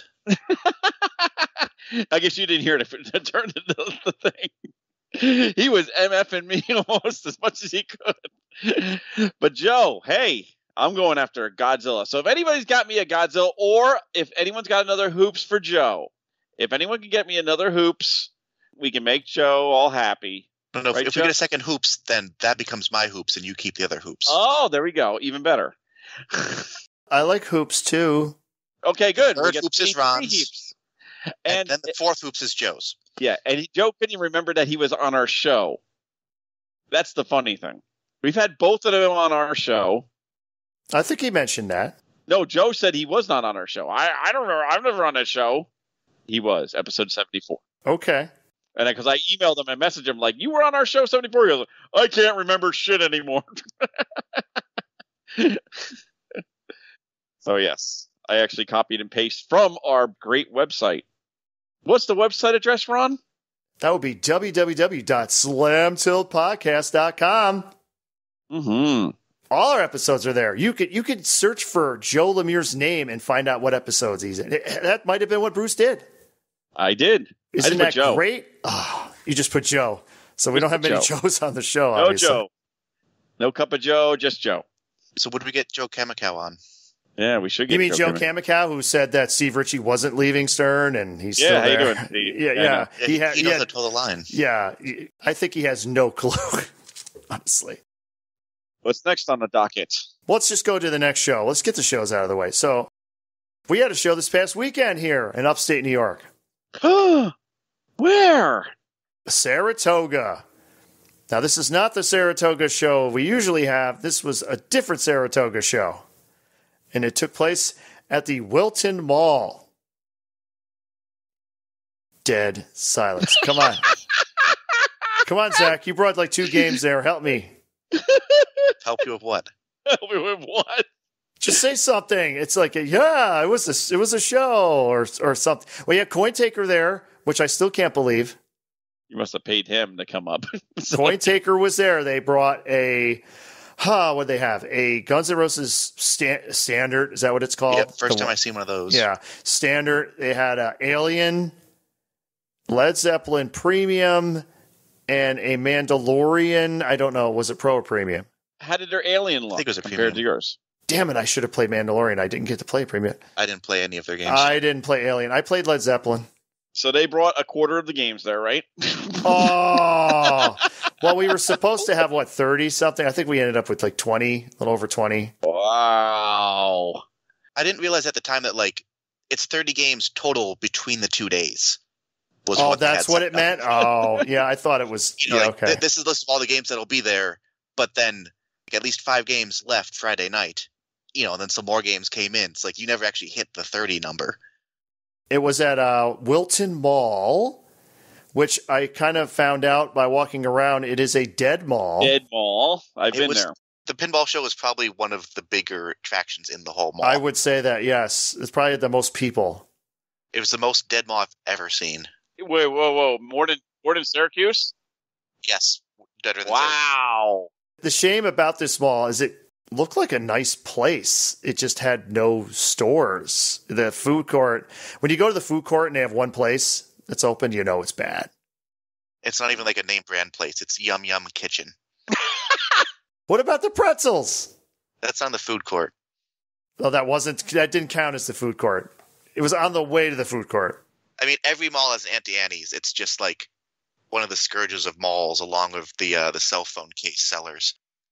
I guess you didn't hear it to turn into the thing. He was MFing me almost as much as he could. But Joe, hey, I'm going after a Godzilla. So if anybody's got me a Godzilla, or if anyone's got another Hoops for Joe, if anyone can get me another Hoops, we can make Joe all happy. No, right, if we get a second Hoops, then that becomes my Hoops, and you keep the other Hoops. Oh, there we go. Even better. I like Hoops, too. Okay, good. Third Hoops is Ron's. Heaps. And then the fourth Hoops is Joe's. Yeah, and Joe couldn't remember that he was on our show. That's the funny thing. We've had both of them on our show. I think he mentioned that. No, Joe said he was not on our show. I don't know. I'm never on that show. He was, episode 74. Okay. And because I emailed him and messaged him like, you were on our show 74. He goes, I can't remember shit anymore. So, yes, I actually copied and pasted from our great website. What's the website address, Ron? That would be www.slamtiltpodcast.com. Mm-hmm. All our episodes are there. You could search for Joe Lemire's name and find out what episodes he's in. That might have been what Bruce did. I did. Isn't that Joe. Great? Oh, you just put Joe. So we don't have many Joes on the show, obviously. No Joe. No cup of Joe, just Joe. So would we get Joe Kamikow on? Yeah, we should get You mean Joe Kamikow, who said that Steve Ritchie wasn't leaving Stern, and he's still how there? You doing? Yeah. He knows the total line. Yeah, I think he has no clue, honestly. What's next on the docket? Let's just go to the next show. Let's get the shows out of the way. So we had a show this past weekend here in upstate New York. Where? Saratoga. Now, this is not the Saratoga show we usually have. This was a different Saratoga show. And it took place at the Wilton Mall. Dead silence. Come on. Come on, Zach. You brought like 2 games there. Help me. Help you with what? Help me with what? Just say something. It's like, it was a show or something. Well, you had Coin Taker there, which I still can't believe. You must have paid him to come up. Coin Taker was there. They brought what'd they have? A Guns N' Roses standard. Is that what it's called? Yeah, first time I seen one of those. Yeah, standard. They had Alien. Led Zeppelin Premium, and a Mandalorian. I don't know. Was it Pro or Premium? How did their Alien look think it was a compared to premium. yours? Damn it, I should have played Mandalorian. I didn't get to play Premium. I didn't play any of their games. I didn't play Alien. I played Led Zeppelin. So they brought a quarter of the games there, right? Oh, well, we were supposed to have, 30 something? I think we ended up with 20, a little over 20. Wow. I didn't realize at the time that it's 30 games total between the 2 days. Oh, that's what it meant? Oh, yeah, I thought it was. Okay. This is a list of all the games that'll be there, but then at least 5 games left Friday night. And then some more games came in. It's you never actually hit the 30 number. It was at Wilton Mall, which I kind of found out by walking around. It is a dead mall. Dead mall. I've been there. The pinball show was probably one of the bigger attractions in the whole mall. I would say that, yes. It's probably the most people. It was the most dead mall I've ever seen. Wait, whoa. More than Syracuse? Yes. Better than Wow. The shame about this mall is it looked like a nice place. It just had no stores. The food court, when you go to the food court and they have one place that's open, it's bad. It's not even a name brand place. It's Yum Yum Kitchen. What about the pretzels? That's on the food court. Oh, that didn't count as the food court. It was on the way to the food court. I mean, every mall has Auntie Annie's. It's just one of the scourges of malls, along with the cell phone case sellers.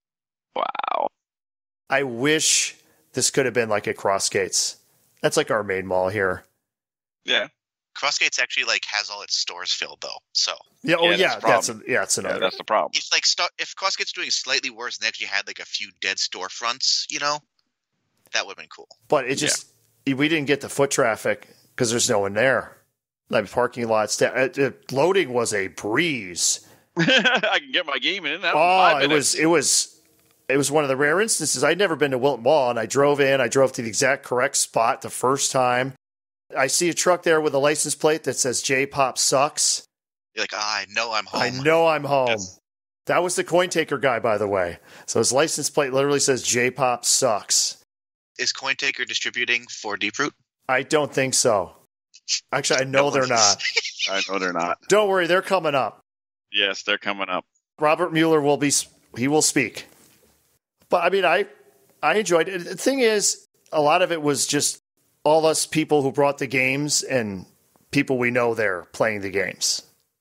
Wow. I wish this could have been at Crossgates. That's our main mall here. Yeah. Crossgates actually has all its stores filled though. So Yeah. Oh, Yeah, that's yeah. It's another. That's the problem. if Crossgate's doing slightly worse and they actually had a few dead storefronts, that would have been cool. But it just we didn't get the foot traffic because there's no one there. Parking lots. Loading was a breeze. I can get my game in. 5 minutes. It was one of the rare instances. I'd never been to Wilton Mall, and I drove to the exact correct spot the first time. I see a truck there with a license plate that says J-Pop Sucks. You're I know I'm home. I know I'm home. Yes. That was the coin taker guy, by the way. So his license plate literally says J-Pop Sucks. Is Cointaker distributing for Deeproot? I don't think so. Actually, I know they're not. I know they're not. Don't worry, they're coming up. Yes, they're coming up. Robert Mueller will speak. But I mean, I enjoyed it. The thing is, a lot of it was just all us people who brought the games and people we know there playing the games.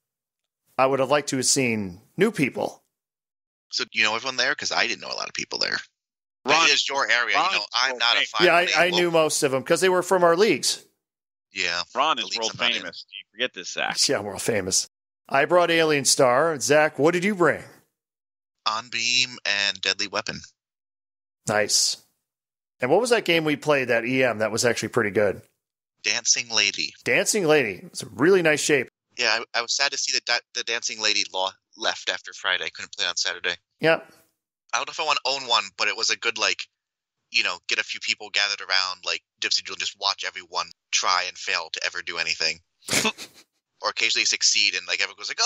I would have liked to have seen new people. So you know everyone there? Because I didn't know a lot of people there. Ron- It is your area. Ron- I'm not a fan. Yeah, I knew most of them because they were from our leagues. Yeah. Ron The is leagues world I'm not in. famous. Do you forget this, Zach? Yeah, world famous. I brought Alien Star. Zach, what did you bring? On Beam and Deadly Weapon. Nice. And what was that game we played, that EM, that was actually pretty good? Dancing Lady. Dancing Lady. It's a really nice shape. Yeah, I was sad to see that the Dancing Lady left after Friday. I couldn't play on Saturday. Yep. I don't know if I want to own one, but it was a good, get a few people gathered around, Dipsy Jewel, just watch everyone try and fail to ever do anything. Or occasionally succeed, and, everyone goes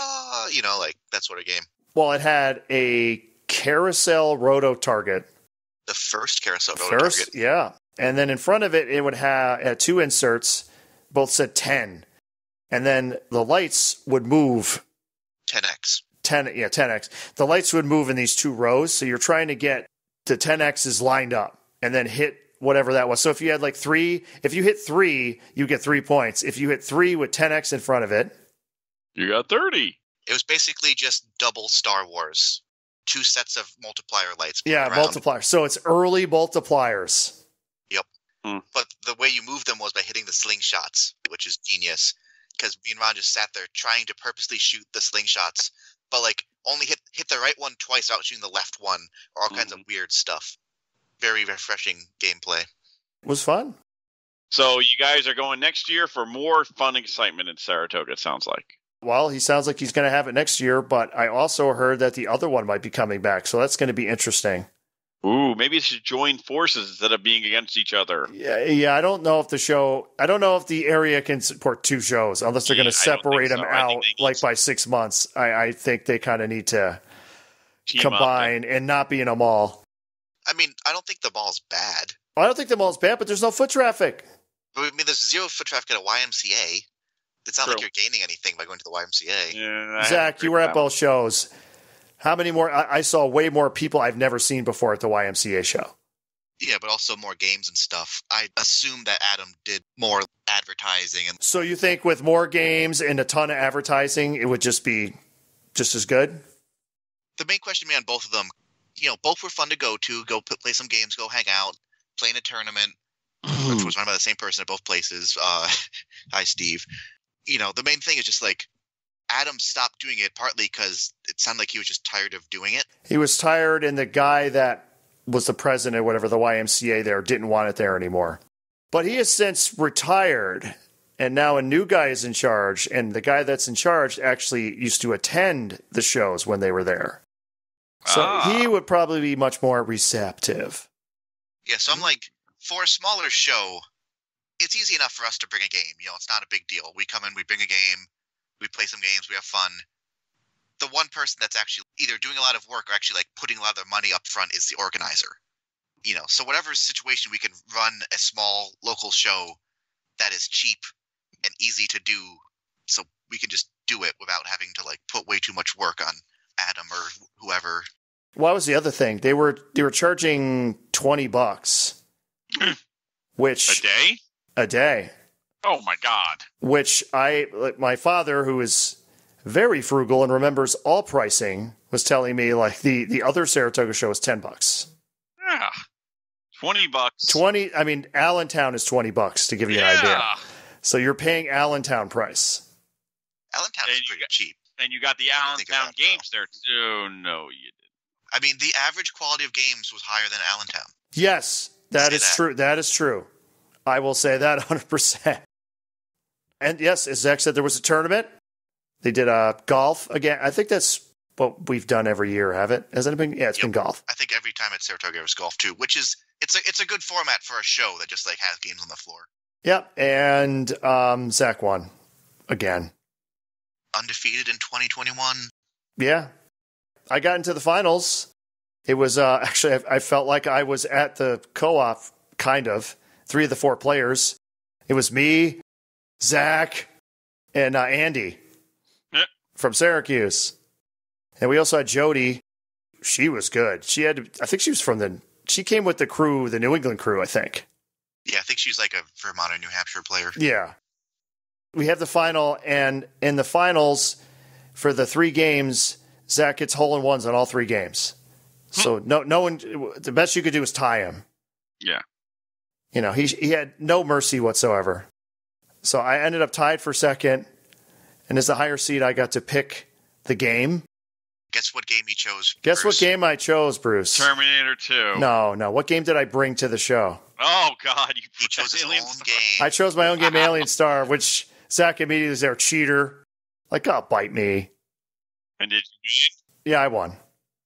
that sort of game. Well, it had a carousel roto target. The first carousel rotor target. Yeah. And then in front of it, it would have 2 inserts, both said 10. And then the lights would move 10x. 10x. The lights would move in these 2 rows. So you're trying to get the 10x's lined up and then hit whatever that was. So if you had 3, if you hit 3, you get 3 points. If you hit 3 with 10x in front of it, You got 30. It was basically just double Star Wars. 2 sets of multiplier lights. yeah, around. multipliers. So it's early multipliers. But the way you move them was by hitting the slingshots, which is genius. Because me and Ron just sat there trying to purposely shoot the slingshots, but only hit the right one twice without shooting the left one, or all kinds of weird stuff. Very refreshing gameplay. It was fun. So you guys are going next year for more fun excitement in Saratoga, it sounds like. Well, he sounds like he's going to have it next year, but I also heard that the other one might be coming back, so that's going to be interesting. Ooh, maybe it should join forces instead of being against each other. Yeah, I don't know if the area can support 2 shows unless they're going to I don't separate think them so. I out think they need by 6 months. I think they kind of need to Team up. combine and not be in a mall. I mean, I don't think the mall's bad. I don't think the mall's bad, but there's no foot traffic. But I mean, there's 0 foot traffic at a YMCA. it's not True. like you're gaining anything by going to the YMCA. Yeah, I Zach, agree you were with at that one. both shows. How many more? I saw way more people I've never seen before at the YMCA show. Yeah, but also more games and stuff. I assume that Adam did more advertising, and So you think with more games and a ton of advertising, it would just be just as good? the main question to me on both of them, both were fun to go to, play some games, go hang out, play in a tournament, which was run by the same person at both places. Hi, Steve. The main thing is just like Adam stopped doing it partly because it sounded like he was just tired of doing it. He was tired, and the guy that was the president, whatever, the YMCA there, didn't want it there anymore. But he has since retired, and now a new guy is in charge, and the guy that's in charge actually used to attend the shows when they were there. So he would probably be much more receptive. Yeah, so I'm like, for a smaller show, it's easy enough for us to bring a game. It's not a big deal. We come in, we bring a game, we play some games, we have fun. The one person that's actually either doing a lot of work or actually like putting a lot of their money up front is the organizer. So whatever situation we can run a small local show that is cheap and easy to do, so we can just do it without having to like put way too much work on Adam or whoever. What was the other thing? They were charging $20, which A day? a day. Oh my God! Which my father, who is very frugal and remembers all pricing, was telling me like the other Saratoga show is $10. Yeah, $20. 20. I mean, Allentown is $20 to give you an idea. So you're paying Allentown price. Allentown is And you pretty got- cheap. And you got the I didn't think of Allentown that, games there too. No, you didn't. I mean, the average quality of games was higher than Allentown. Yes, that Say is that. true. That is true. I will say that 100%. And yes, as Zach said, there was a tournament. They did golf again. I think that's what we've done every year, have it? Has it been? Yeah, it's been golf. I think every time at Saratoga was golf too, which is it's a good format for a show that just like has games on the floor. Yep. And Zach won again. Undefeated in 2021. Yeah. I got into the finals. It was actually, I felt like I was at the co-op, kind of. 3 of the 4 players. It was me, Zach, and Andy Yeah. from Syracuse. And we also had Jody. She was good. I think she was she came with the crew, the New England crew, I think. Yeah, I think she's like a Vermont or New Hampshire player. Yeah. We have the final, and in the finals, for the 3 games, Zach gets hole-in-ones on all 3 games. So no one, the best you could do was tie him. Yeah. He had no mercy whatsoever. So I ended up tied for second, and as the higher seed, I got to pick the game. Guess what game he chose? Guess Bruce? what game I chose, Bruce? Terminator 2. No. What game did I bring to the show? Oh God! He chose his Alien own Star. game. I chose my own game, Alien Star, which Zach immediately was there, cheater. Like, oh, bite me. And did Yeah, I won.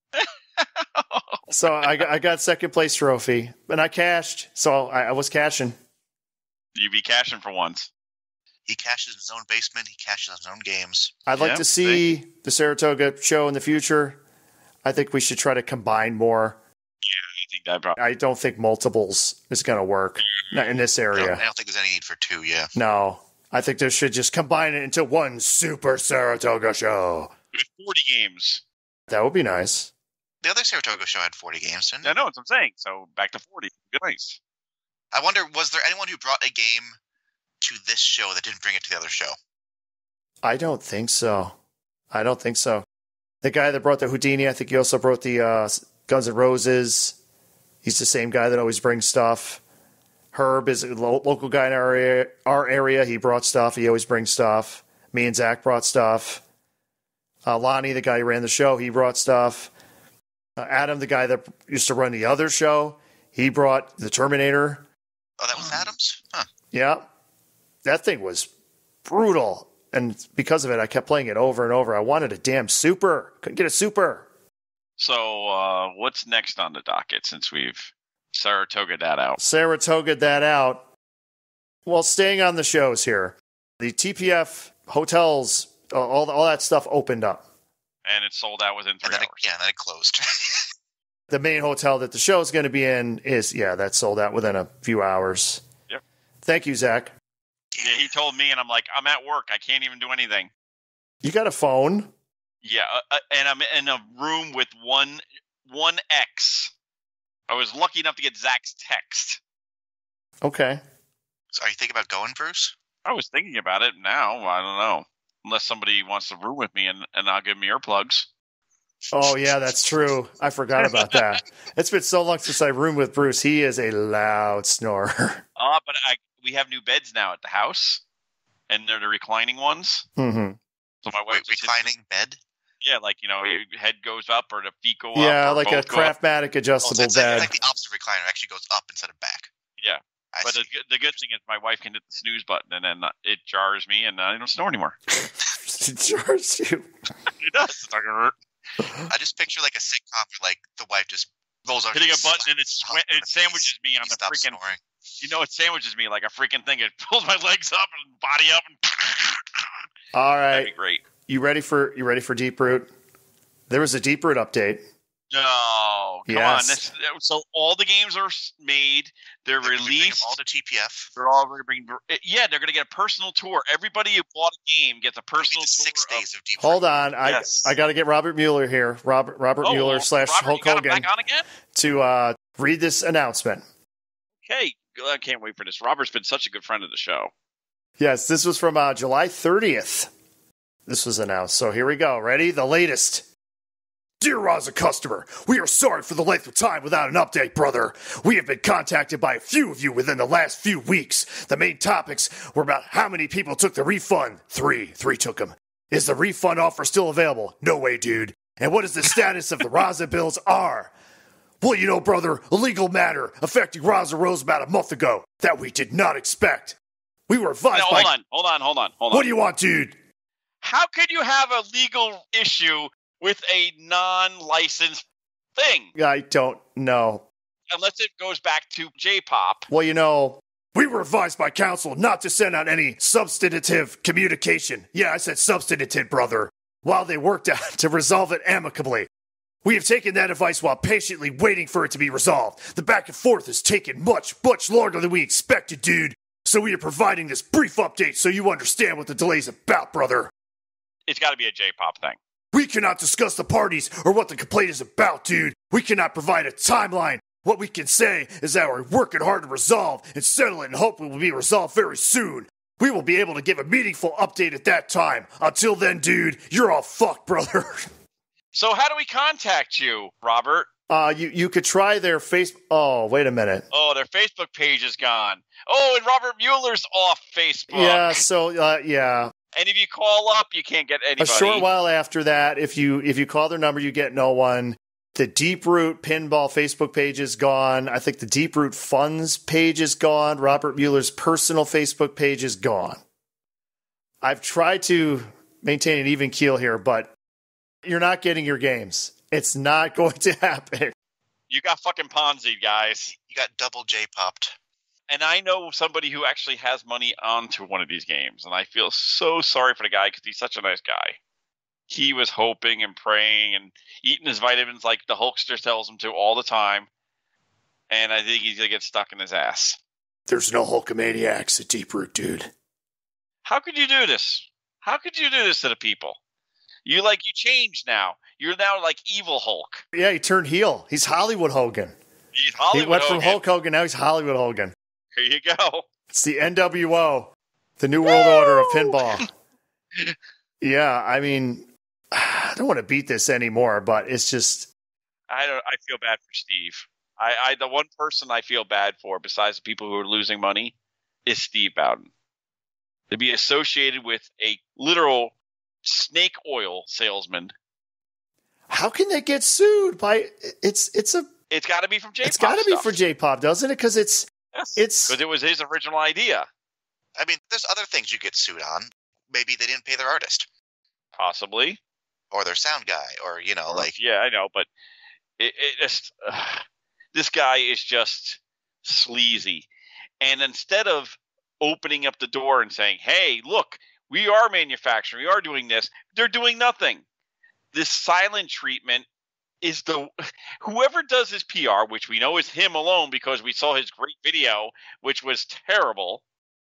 So I got second place trophy, and I cashed. So I was cashing. you be cashing for once? He cashes in his own basement. He cashes his own games. I'd like Yeah, to see the Saratoga show in the future. I think we should try to combine more. I think that probably. I don't think multiples is going to work not in this I area. don't think there's any need for 2. Yeah. No, I think they should just combine it into one super Saratoga show. With 40 games. That would be nice. The other Saratoga show had 40 games, didn't it? I know what I'm saying. So back to 40. Good, nice. I wonder, was there anyone who brought a game to this show that didn't bring it to the other show? I don't think so. The guy that brought the Houdini, I think he also brought the Guns N' Roses. He's the same guy that always brings stuff. Herb is a local guy in our area. He brought stuff. He always brings stuff. Me and Zach brought stuff. Lonnie, the guy who ran the show, he brought stuff. Adam, the guy that used to run the other show, he brought the Terminator. Oh, that was Adams? Huh. Yeah. That thing was brutal. And because of it, I kept playing it over and over. I wanted a damn super. Couldn't get a super. So what's next on the docket since we've Saratoga that out? Saratoga that out. Well, staying on the shows here. The TPF hotels, all that stuff opened up. And it's sold out within 3 And then hours. and then it closed. The main hotel that the show is going to be in is, that's sold out within a few hours. Yep. Thank you, Zach. Yeah, he told me, and I'm like, I'm at work. I can't even do anything. You got a phone? Yeah, and I'm in a room with one X. I was lucky enough to get Zach's text. Okay. So are you thinking about going, Bruce? I was thinking about it. Now I don't know, unless somebody wants to room with me, and I'll give them earplugs. Oh, yeah, that's true. I forgot about that. It's been so long since I roomed with Bruce. He is a loud snorer. But we have new beds now at the house, and they're the reclining ones. Mm-hmm. So my wife Reclining bed? Yeah, like, your head goes up or the feet go up. Yeah, or like a both go up. Craftmatic adjustable It's bed. like the opposite recliner actually goes up instead of back. Yeah. I But see. the good thing is my wife can hit the snooze button, and then it jars me, and I don't snore anymore. It jars you. It does. It's like, I just picture like a sitcom where like the wife just rolls over, hitting a slaps button, and it sandwiches me on he the stops freaking. snoring. It sandwiches me like a freaking thing. It pulls my legs up and body up, and All that'd right. be great. You ready for Deep Root? There was a Deep Root update. No, come Yes. on. So all the games are made. They're They're gonna bring released. all the TPF. They're all going to bring. Yeah, they're going to get a personal tour. Everybody who bought a game gets a It'll be personal the tour. 6 days of deep. Hold on. Yes. I got to get Robert Mueller here. Robert Mueller / Robert, Hulk you got him Hogan back on again? to read this announcement. Okay, I can't wait for this. Robert's been such a good friend of the show. Yes, this was from July 30th. This was announced. So here we go. Ready? The latest. Dear Raza customer, we are sorry for the length of time without an update, brother. We have been contacted by a few of you within the last few weeks. The main topics were about how many people took the refund. Three took them. Is the refund offer still available? No way, dude. And what is the status of the Raza bills are? Well, brother, a legal matter affecting Raza rose about a month ago that we did not expect. We were advised No, hold on. What do you want, dude? How could you have a legal issue with a non-licensed thing? I don't know. Unless it goes back to J-pop. Well, we were advised by counsel not to send out any substantive communication. Yeah, I said substantive, brother. While they worked out to resolve it amicably. We have taken that advice while patiently waiting for it to be resolved. The back and forth has taken much longer than we expected, dude. So we are providing this brief update so you understand what the delay is about, brother. It's got to be a J-pop thing. We cannot discuss the parties or what the complaint is about, dude. We cannot provide a timeline. What we can say is that we're working hard to resolve and settle it and hope it will be resolved very soon. We will be able to give a meaningful update at that time. Until then, dude, you're all fucked, brother. So how do we contact you, Robert? You could try their Facebook. Oh, wait a minute. Oh, their Facebook page is gone. Oh, and Robert Mueller's off Facebook. Yeah, so, yeah. And if you call up, you can't get anybody. A short while after that, if you call their number, you get no one. The Deep Root Pinball Facebook page is gone. I think the Deep Root Funds page is gone. Robert Mueller's personal Facebook page is gone. I've tried to maintain an even keel here, but you're not getting your games. It's not going to happen. You got fucking Ponzi, guys. You got double J-popped. And I know somebody who actually has money onto one of these games, and I feel so sorry for the guy because he's such a nice guy. He was hoping and praying and eating his vitamins like the Hulkster tells him to all the time, and I think he's going to get stuck in his ass. There's no Hulkamaniacs at Deep Root, dude. How could you do this? How could you do this to the people? You changed now. You're now like evil Hulk. Yeah, he turned heel. He's Hollywood Hogan. He's Hollywood He went Hogan. from Hulk Hogan, now he's Hollywood Hogan. Here you go. It's the NWO, the New World Order of Pinball. Yeah, I mean, I don't want to beat this anymore, but it's just... I feel bad for Steve. The one person I feel bad for, besides the people who are losing money, is Steve Bowden. To be associated with a literal snake oil salesman. How can they get sued by... It's got to be from J-pop. It's got to be stuff. for J-pop, doesn't it? Because it's because it was his original idea. I mean, there's other things you get sued on. Maybe they didn't pay their artist. Possibly. Or their sound guy. Or, Yeah, I know, but it just... this guy is just sleazy. And instead of opening up the door and saying, hey, look, we are manufacturing, we are doing this, they're doing nothing. This silent treatment is whoever does his PR, which we know is him alone because we saw his great video, which was terrible.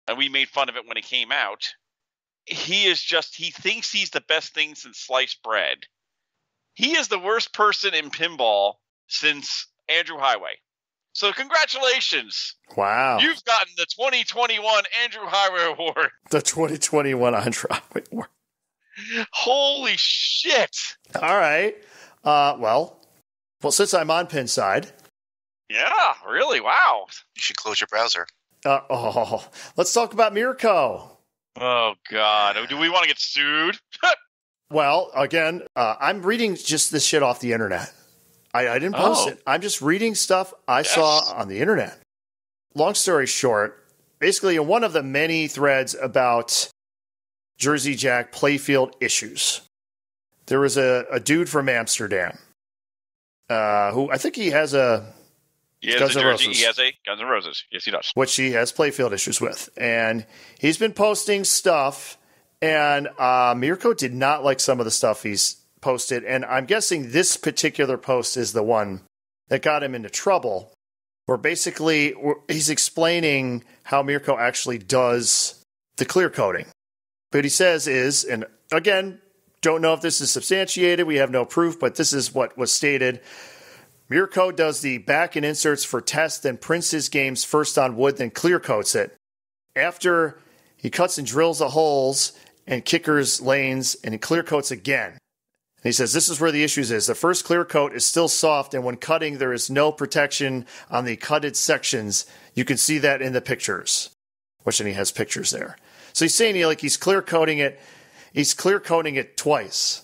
and we made fun of it when it came out. He thinks he's the best thing since sliced bread. He is the worst person in pinball since Andrew Highway. So congratulations. Wow. You've gotten the 2021 Andrew Highway Award. The 2021 Andrew Highway Award. Holy shit. All right. Well, since I'm on Pinside. Yeah, really? Wow. You should close your browser. Let's talk about Mirko. Oh, God. Do we want to get sued? Well, again, I'm reading just this shit off the internet. I didn't post it. I'm just reading stuff I saw on the internet. Long story short, basically in one of the many threads about Jersey Jack playfield issues, there was a dude from Amsterdam who I think he has a Guns N' Roses. He has a Guns N' Roses. Yes, he does. Which he has playfield issues with. And he's been posting stuff, and Mirko did not like some of the stuff he's posted, and I'm guessing this particular post is the one that got him into trouble, where basically he's explaining how Mirko actually does the clear coating. But he says is, and again, don't know if this is substantiated, we have no proof, but this is what was stated. Mirko does the back and inserts for test, then prints his games first on wood, then clear coats it. After he cuts and drills the holes and kickers lanes, and he clear coats again. And he says this is where the issues is. The first clear coat is still soft, and when cutting, there is no protection on the cutted sections. You can see that in the pictures. Which, and he has pictures there. So he's saying he's clear coating it. He's clear coating it twice.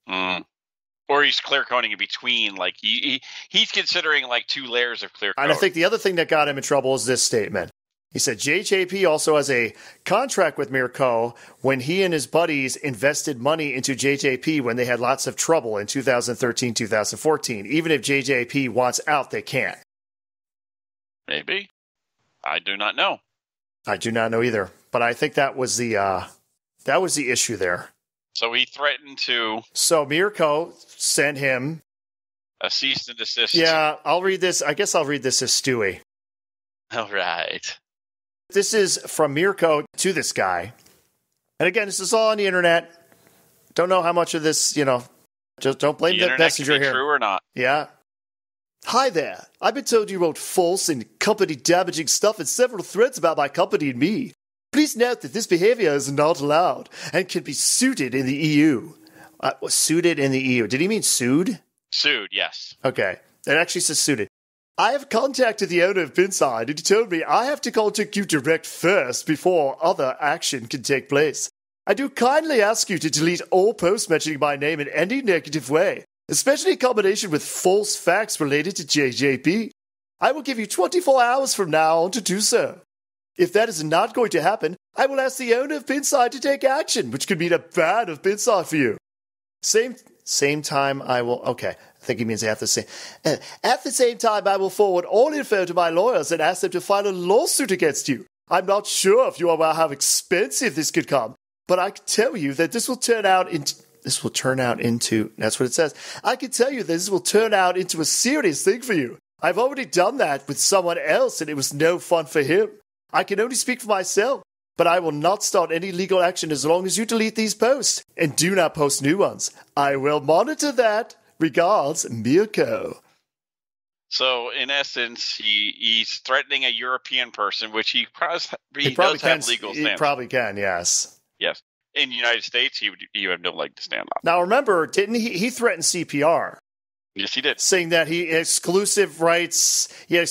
Or he's clear coating in between. Like he's considering like 2 layers of clear coat. And I think the other thing that got him in trouble is this statement. He said JJP also has a contract with Mirko when he and his buddies invested money into JJP when they had lots of trouble in 2013, 2014. Even if JJP wants out, they can't. Maybe. I do not know. I do not know either. But I think that was the issue there. So he threatened to... So Mirko sent him... a cease and desist. Yeah, I'll read this. I guess I'll read this as Stewie. All right. This is from Mirko to this guy. And again, this is all on the internet. Don't know how much of this, just don't blame the messenger here. True or not. Yeah. Hi there. I've been told you wrote false and company damaging stuff in several threads about my company and me. Please note that this behavior is not allowed and can be suited in the EU. Suited in the EU. Did he mean sued? Sued, yes. Okay. It actually says suited. I have contacted the owner of Pinside, and he told me I have to contact you direct first before other action can take place. I do kindly ask you to delete all posts mentioning my name in any negative way, especially in combination with false facts related to JJP. I will give you 24 hours from now on to do so. If that is not going to happen, I will ask the owner of Pinside to take action, which could mean a ban of Pinside for you. Same time I will... Okay, I think he means at the same time I will forward all info to my lawyers and ask them to file a lawsuit against you. I'm not sure if you are aware how expensive this could come, but I can tell you that this will turn out into... That's what it says. I can tell you that this will turn out into a serious thing for you. I've already done that with someone else, and it was no fun for him. I can only speak for myself, but I will not start any legal action as long as you delete these posts and do not post new ones. I will monitor that. Regards, Mirko. So, in essence, he's threatening a European person, which he does have legal stance. He probably can, yes. Yes. In the United States, he would have no leg to stand on. Now, remember, didn't he threatened CPR? Yes, he did. Saying that he had exclusive rights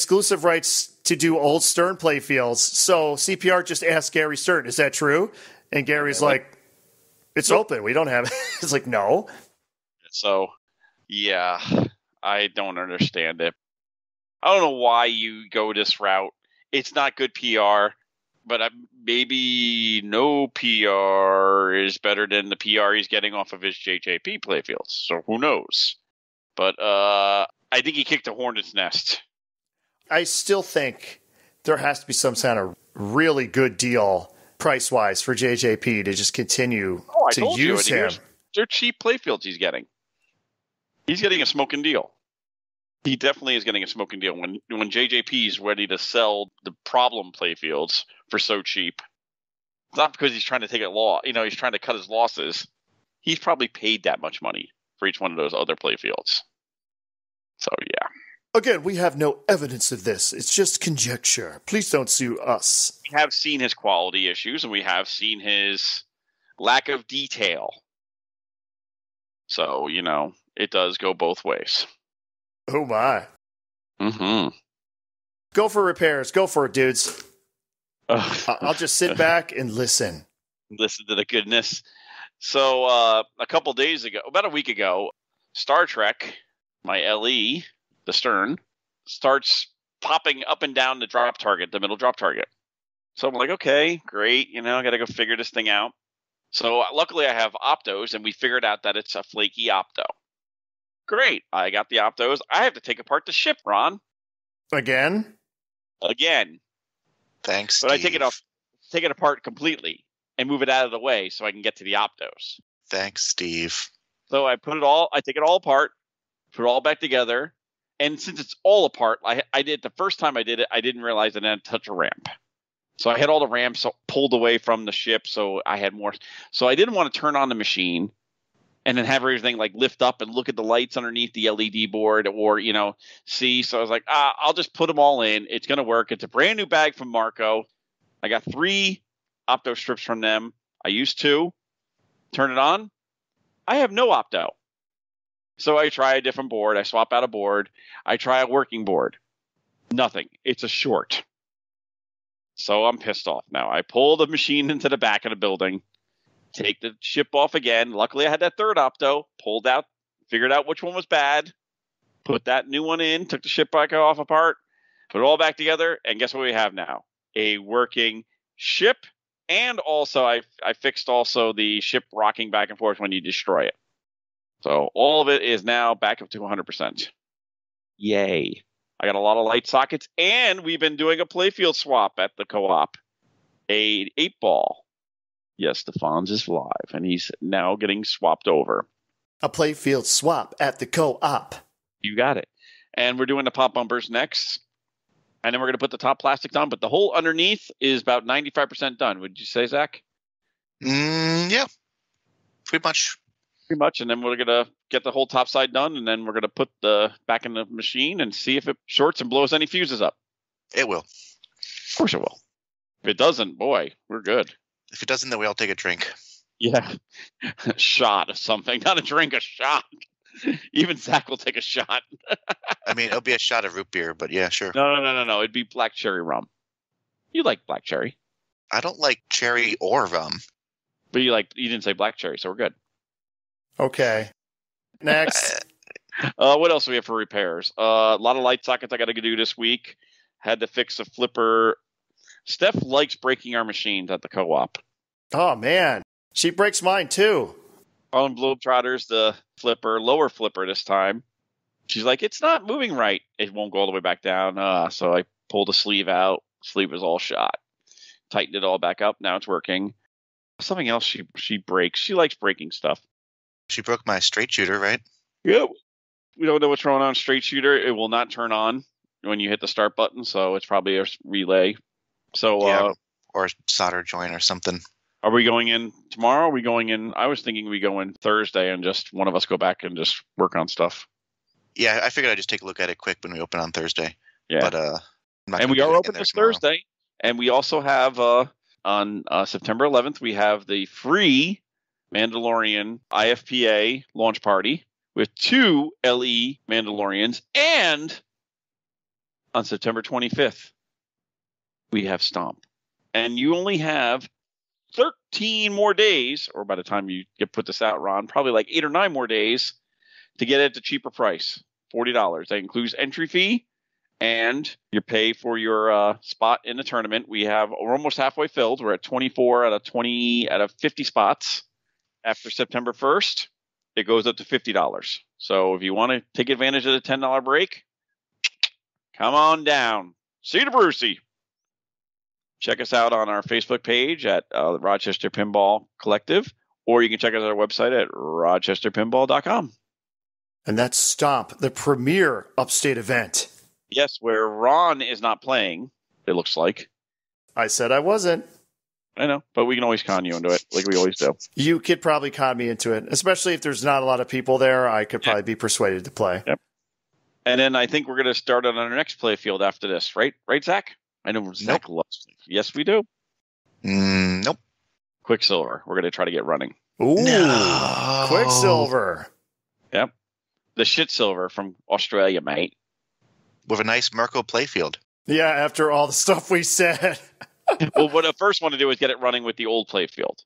to do old Stern playfields. So CPR just asked Gary Stern, is that true? And Gary's like, it's open. We don't have it. It's like, no. So, yeah, I don't understand it. I don't know why you go this route. It's not good PR, but maybe no PR is better than the PR he's getting off of his JJP playfields. So who knows? But I think he kicked a hornet's nest. I still think there has to be some kind of really good deal price-wise for JJP to just continue to use him. They're cheap playfields he's getting. He's getting a smoking deal. He definitely is getting a smoking deal when JJP is ready to sell the problem playfields for so cheap. It's not because he's trying to take a law. He's trying to cut his losses. He's probably paid that much money for each one of those other play fields. So, yeah. Again, we have no evidence of this. It's just conjecture. Please don't sue us. We have seen his quality issues, and we have seen his lack of detail. So, it does go both ways. Oh, my. Mm-hmm. Go for repairs. Go for it, dudes. I'll just sit back and listen. Listen to the goodness. So, a couple days ago, about a week ago, Star Trek, my LE, the stern, starts popping up and down the drop target, the middle drop target. So I'm like, okay, great. I got to go figure this thing out. So luckily I have optos, and we figured out that it's a flaky opto. Great. I got the optos. I have to take apart the ship, Ron. Again? Thanks, But Steve. I take it apart completely and move it out of the way so I can get to the optos. Thanks, Steve. So I take it all apart, put it all back together. And since it's all apart, I did the first time I did it, I didn't realize I didn't touch a ramp. So I had all the ramps pulled away from the ship, so I had more. So I didn't want to turn on the machine and then have everything like lift up and look at the lights underneath the LED board or, see. So I was like, I'll just put them all in. It's going to work. It's a brand new bag from Marco. I got 3 opto strips from them. I used 2. Turn it on. I have no opto. So I try a different board. I swap out a board. I try a working board. Nothing. It's a short. So I'm pissed off now. I pull the machine into the back of the building, take the ship off again. Luckily, I had that third opto, pulled out, figured out which one was bad, put that new one in, took the ship back off apart, put it all back together, and guess what we have now? A working ship, and also I fixed also the ship rocking back and forth when you destroy it. So all of it is now back up to 100%. Yay. I got a lot of light sockets, and we've been doing a playfield swap at the co-op. A 8-ball. Yes, Stefan's is live, and he's now getting swapped over. A playfield swap at the co-op. You got it. And we're doing the pop bumpers next. And then we're going to put the top plastics on, but the whole underneath is about 95% done. Would you say, Zach? Yeah. Pretty much. Pretty much. And then we're going to get the whole top side done, and then we're going to put the back in the machine and see if it shorts and blows any fuses up. It will. Of course it will. If it doesn't, boy, we're good. If it doesn't, then we all take a drink. Yeah. A shot of something. Not a drink, a shot. Even Zach will take a shot. I mean, it'll be a shot of root beer, but yeah, sure. No. It'd be black cherry rum. You like black cherry. I don't like cherry or rum. But you didn't say black cherry, so we're good. Okay. Next. What else do we have for repairs? A lot of light sockets I got to do this week. Had to fix a flipper. Steph likes breaking our machines at the co-op. Oh, man. She breaks mine, too. On Globetrotters, the lower flipper this time. She's like, it's not moving right. It won't go all the way back down. So I pulled the sleeve out. Sleeve was all shot. Tightened it all back up. Now it's working. Something else she breaks. She likes breaking stuff. She broke my straight shooter, right? Yeah. We don't know what's wrong on straight shooter. It will not turn on when you hit the start button, so it's probably a relay. So, yeah, or a solder joint or something. Are we going in tomorrow? Are we going in? I was thinking we go in Thursday and just one of us go back and just work on stuff. Yeah, I figured I'd just take a look at it quick when we open on Thursday. Yeah. But, I'm not and gonna we get are in open there this tomorrow. Thursday. And we also have on September 11th, we have the free Mandalorian IFPA launch party with 2 LE Mandalorians. And on September 25th, we have Stomp. And you only have 13 more days, or by the time you put this out, Ron, probably like 8 or 9 more days to get it at a cheaper price, $40. That includes entry fee and your pay for your spot in the tournament. We're almost halfway filled. We're at 24 out of 50 spots. After September 1st, it goes up to $50. So if you want to take advantage of the $10 break, come on down. See the Brucey. Check us out on our Facebook page at Rochester Pinball Collective, or you can check out our website at rochesterpinball.com. And that's Stomp, the premier upstate event. Yes, where Ron is not playing, it looks like. I said I wasn't. I know, but we can always con you into it, like we always do. You could probably con me into it, especially if there's not a lot of people there. I could probably be persuaded to play. Yep. And then I think we're going to start on our next play field after this, right? Right, Zach? I know Zach loves it. Yes, we do. Nope. Quicksilver. We're going to try to get running. Ooh, No. Quicksilver. Yep. The shit silver from Australia, mate. With a nice Mirko playfield. Yeah, after all the stuff we said. Well, what I first want to do is get it running with the old play field.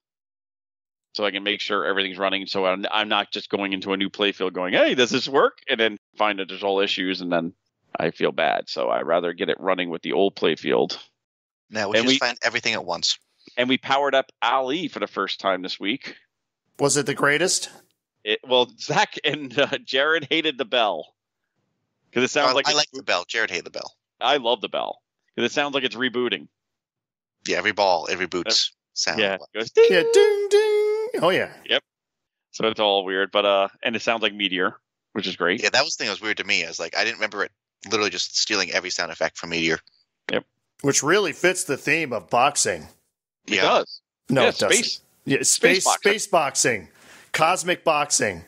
So I can make sure everything's running. So I'm not just going into a new play field going, hey, does this work? And then find that there's all issues and then I feel bad. So I'd rather get it running with the old play field. Now we just find everything at once. And we powered up Ali for the first time this week. Was it the greatest? Well, Zach and Jared hated the bell. Because it sounds like I like the bell. Jared hated the bell. I love the bell. Because it sounds like it's rebooting. Yeah, every reboots sound. Yeah. It goes ding. Yeah, ding, ding. Oh, yeah. Yep. So it's all weird. But and it sounds like Meteor, which is great. Yeah, that was the thing that was weird to me. I was like, I didn't remember it literally just stealing every sound effect from Meteor. Yep. Which really fits the theme of boxing. It does. No, Yeah, it doesn't. space. Yeah, space boxing. Cosmic boxing.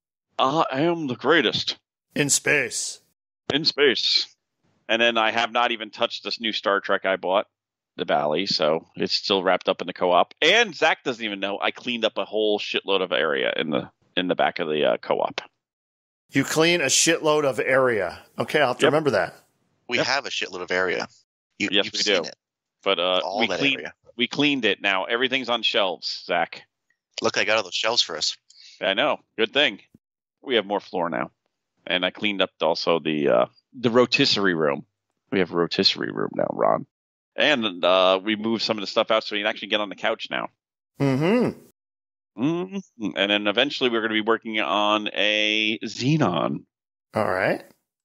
I am the greatest In space. in space. And then I have not even touched this new Star Trek I bought, the Bally, so it's still wrapped up in the co-op. And Zach doesn't even know I cleaned up a whole shitload of area in the back of the co-op. You clean a shitload of area. Okay, I'll have to remember that. We have a shitload of area. Yes, you've we seen do. it. But All that area. we cleaned it now. Everything's on shelves, Zach. Look, I got all those shelves for us. I know. Good thing. We have more floor now. And I cleaned up also the rotisserie room. We have a rotisserie room now, Ron. And we moved some of the stuff out so we can actually get on the couch now. Mm-hmm. Mm-hmm. And then eventually we're going to be working on a Xenon. All right.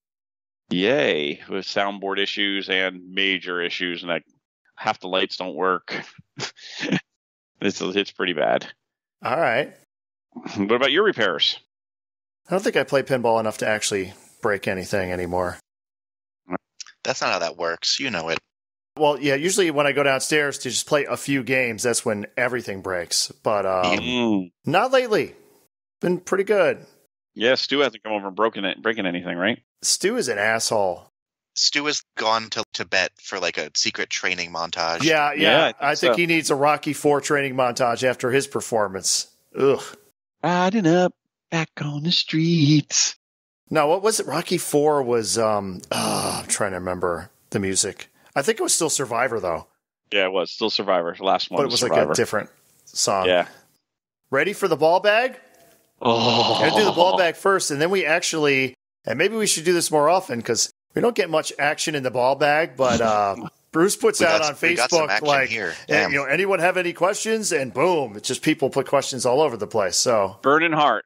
Yay. With soundboard issues and major issues. And half the lights don't work. It's pretty bad. All right. What about your repairs? I don't think I play pinball enough to actually break anything anymore. That's not how that works. You know it. Well, yeah, usually when I go downstairs to just play a few games, that's when everything breaks. But not lately. Been pretty good. Yeah, Stu hasn't come over and breaking anything, right? Stu is an asshole. Stu has gone to Tibet for like a secret training montage. Yeah. I think he needs a Rocky IV training montage after his performance. Ugh. Riding up back on the streets. No, what was it? Rocky IV was, I'm trying to remember the music. I think it was still Survivor, though. Yeah, it was. Still Survivor. The last one but it was Survivor. Like a different song. Yeah. Ready for the ball bag? Oh. Gotta do the ball bag first, and then we actually, and maybe we should do this more often, because we don't get much action in the ball bag, but Bruce puts out on Facebook, like, anyone have any questions? And boom, it's just people put questions all over the place. So Burning Heart.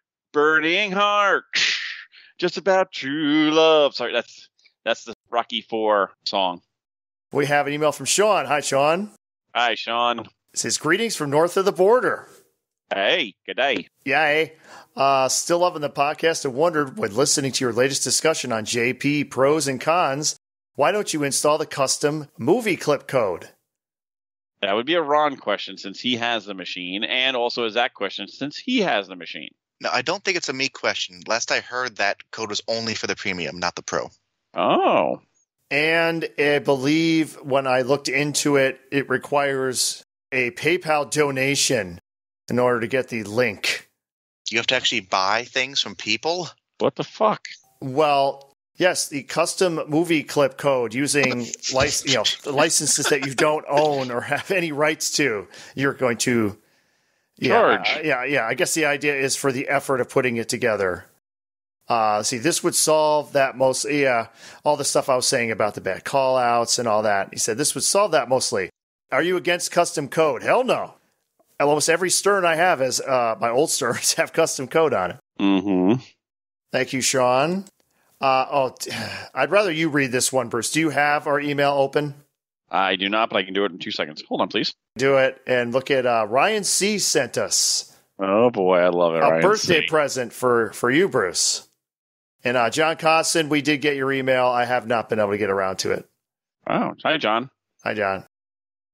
Just about true love. Sorry, that's the Rocky IV song. We have an email from Sean. Hi, Sean. Hi, Sean. It says, greetings from north of the border. Hey, good day. Yay. Still loving the podcast and wondered, when listening to your latest discussion on JP pros and cons, why don't you install the custom movie clip code? That would be a Ron question since he has the machine, and also a Zach question since he has the machine. No, I don't think it's a me question. Last I heard, that code was only for the premium, not the pro. Oh. And I believe when I looked into it, it requires a PayPal donation in order to get the link. You have to actually buy things from people? What the fuck? Well, yes, the custom movie clip code using licenses that you don't own or have any rights to, you're going to charge. Yeah. I guess the idea is for the effort of putting it together. See, this would solve that mostly. Yeah, all the stuff I was saying about the bad call outs and all that. He said this would solve that mostly. Are you against custom code? Hell no. Almost every Stern I have is my old Sterns have custom code on it. Mm-hmm. Thank you, Sean. I'd rather you read this one, Bruce. Do you have our email open? I do not, but I can do it in 2 seconds. Hold on, please. Do it and look at Ryan C. sent us. Oh boy, I love it. A birthday present for you, Bruce. And John Costin, we did get your email. I have not been able to get around to it. Oh, hi, John. Hi, John.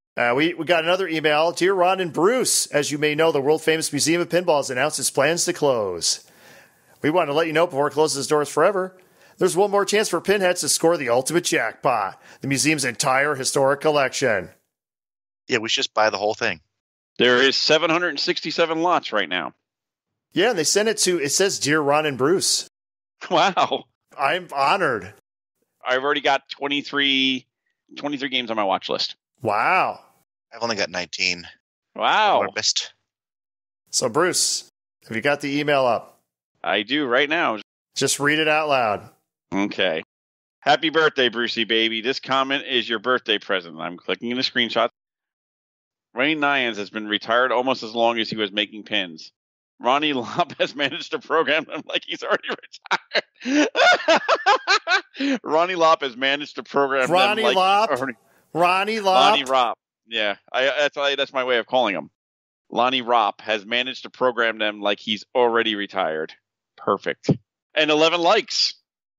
We got another email. Dear Ron and Bruce, as you may know, the world-famous Museum of Pinball has announced its plans to close. We want to let you know before it closes its doors forever, there's one more chance for pinheads to score the ultimate jackpot, the museum's entire historic collection. Yeah, we should just buy the whole thing. There is 767 lots right now. Yeah, and they sent it says Dear Ron and Bruce. Wow. I'm honored. I've already got 23 games on my watch list. Wow. I've only got 19. Wow. Missed. So, Bruce, have you got the email up? I do right now. Just read it out loud. Okay. Happy birthday, Brucey baby. This comment is your birthday present. I'm clicking in the screenshot. Ray Nyans has been retired almost as long as he was making pins. Ronnie Lopp has managed to program him like he's already retired. Ronnie Lopp has managed to program Ronnie them like Lopp? he's already... Ronnie Lopp? Lonnie Ropp. Yeah, that's my way of calling him. Lonnie Ropp has managed to program them like he's already retired. Perfect. And 11 likes.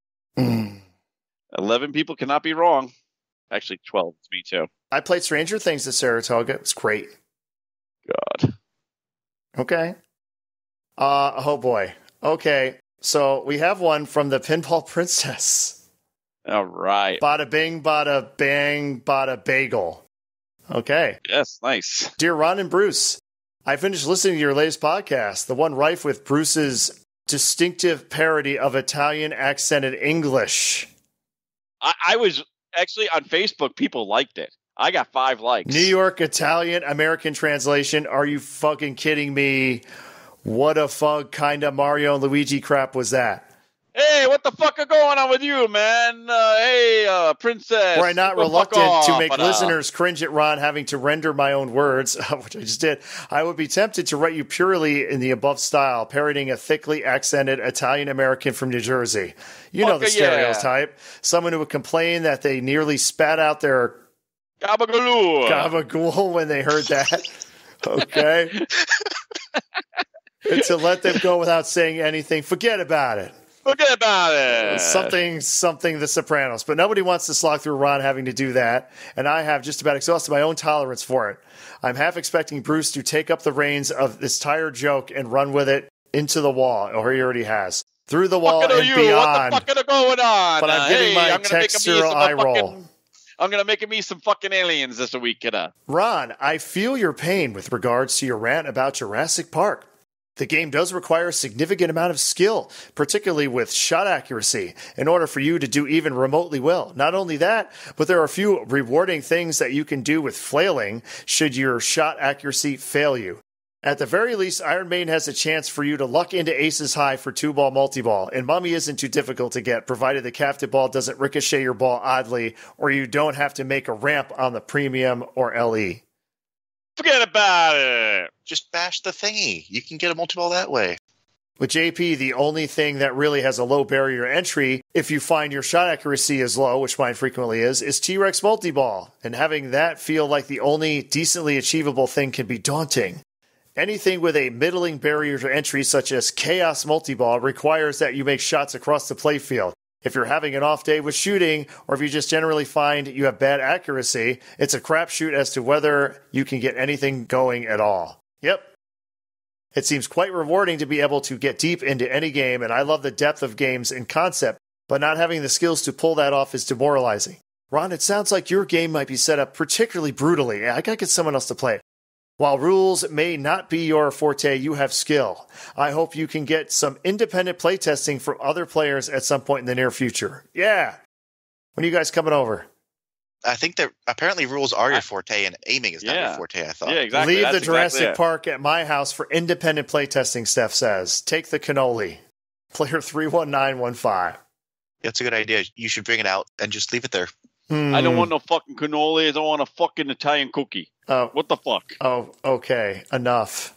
11 people cannot be wrong. Actually, 12. It's me too. I played Stranger Things at Saratoga. It was great. God. Okay. Oh, boy. Okay. So we have one from the Pinball Princess. All right. Bada bing, bada bang, bada bagel. Okay. Yes, nice. Dear Ron and Bruce, I finished listening to your latest podcast, the one rife with Bruce's distinctive parody of Italian accented English. I was actually on Facebook. People liked it. I got 5 likes. New York Italian American translation. Are you fucking kidding me? What a fuck kind of Mario and Luigi crap was that? Hey, what the fuck is going on with you, man? Hey, princess. Were I not the fuck reluctant off, to make but, listeners cringe at Ron having to render my own words, which I just did, I would be tempted to write you purely in the above style, parodying a thickly accented Italian American from New Jersey. You know the stereotype. Someone who would complain that they nearly spat out their gabagool when they heard that. Okay. And to let them go without saying anything, forget about it. Forget about it. Something The Sopranos. But nobody wants to slog through Ron having to do that, and I have just about exhausted my own tolerance for it. I'm half expecting Bruce to take up the reins of this tired joke and run with it into the wall, or he already has. Through the wall and beyond. What the fuck is going on? But I'm giving my textural eye roll. I'm going to make me some fucking aliens this week, kidda. Ron, I feel your pain with regards to your rant about Jurassic Park. The game does require a significant amount of skill, particularly with shot accuracy, in order for you to do even remotely well. Not only that, but there are a few rewarding things that you can do with flailing should your shot accuracy fail you. At the very least, Iron Maiden has a chance for you to luck into aces high for 2-ball multi-ball, and Mummy isn't too difficult to get, provided the captive ball doesn't ricochet your ball oddly, or you don't have to make a ramp on the premium or LE. Forget about it. Just bash the thingy. You can get a multi-ball that way. With JP, the only thing that really has a low barrier to entry, if you find your shot accuracy is low, which mine frequently is T-Rex multi-ball. And having that feel like the only decently achievable thing can be daunting. Anything with a middling barrier to entry, such as Chaos multi-ball, requires that you make shots across the playfield. If you're having an off day with shooting, or if you just generally find you have bad accuracy, it's a crapshoot as to whether you can get anything going at all. Yep. It seems quite rewarding to be able to get deep into any game, and I love the depth of games in concept, but not having the skills to pull that off is demoralizing. Ron, it sounds like your game might be set up particularly brutally. I gotta get someone else to play it. While rules may not be your forte, you have skill. I hope you can get some independent playtesting from other players at some point in the near future. Yeah. When are you guys coming over? I think that apparently rules are your forte and aiming is not your forte, I thought. Yeah, exactly. Leave That's the Jurassic exactly Park at my house for independent playtesting, Steph says. Take the cannoli. Player 31915. That's a good idea. You should bring it out and just leave it there. I don't want no fucking cannoli. I don't want a fucking Italian cookie. What the fuck? Oh, okay. Enough.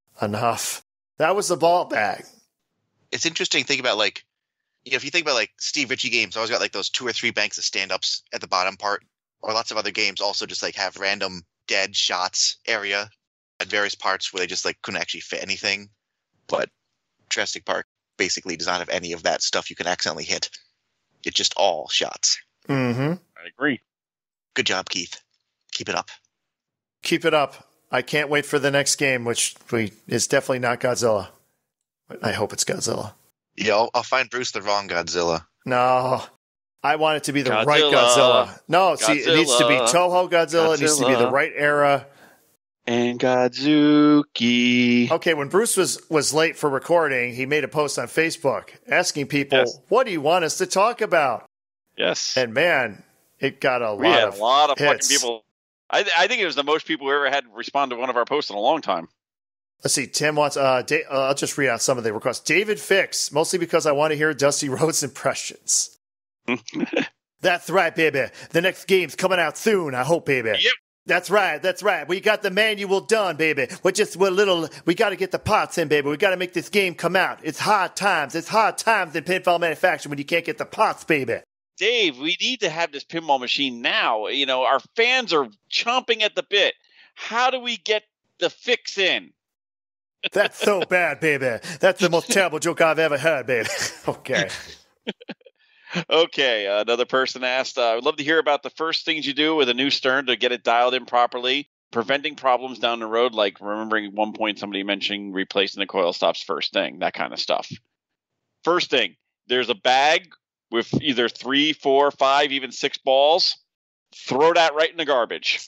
That was the ball bag. It's interesting thinking about, like, you know, if you think about, like, Steve Ritchie games, always got, like, those 2 or 3 banks of stand-ups at the bottom part. Or lots of other games also just, like, have random dead shots area at various parts where they just, like, couldn't actually fit anything. But Jurassic Park basically does not have any of that stuff you can accidentally hit. It's just all shots. Mm-hmm. I agree. Good job, Keith. Keep it up. Keep it up. I can't wait for the next game, which is definitely not Godzilla. I hope it's Godzilla. Yeah, I'll find Bruce the wrong Godzilla. No. I want it to be the Godzilla. right Godzilla. No, see, it needs to be Toho Godzilla. It needs to be the Godzilla. right era. And Godzuki. Okay, when Bruce was late for recording, he made a post on Facebook asking people, Yes. what do you want us to talk about? Yes. And man, it got a We lot had of a lot of hits. fucking people. I think it was the most people we ever had respond to one of our posts in a long time. Let's see, Tim wants, I'll just read out some of the requests. David Fix, mostly because I want to hear Dusty Rhodes impressions. That's right, baby. The next game's coming out soon, I hope, baby. Yep. That's right. We got the manual done, baby. We got to get the parts in, baby. We got to make this game come out. It's hard times. It's hard times in pinball manufacturing when you can't get the parts, baby. Dave, we need to have this pinball machine now. You know, our fans are chomping at the bit. How do we get the fix in? That's so bad, baby. That's the most terrible joke I've ever heard, baby. Okay. Okay, another person asked, I would love to hear about the first things you do with a new stern to get it dialed in properly, preventing problems down the road, like remembering at one point somebody mentioning replacing the coil stops first thing, that kind of stuff. First thing, there's a bag with either 3, 4, 5, even 6 balls. Throw that right in the garbage.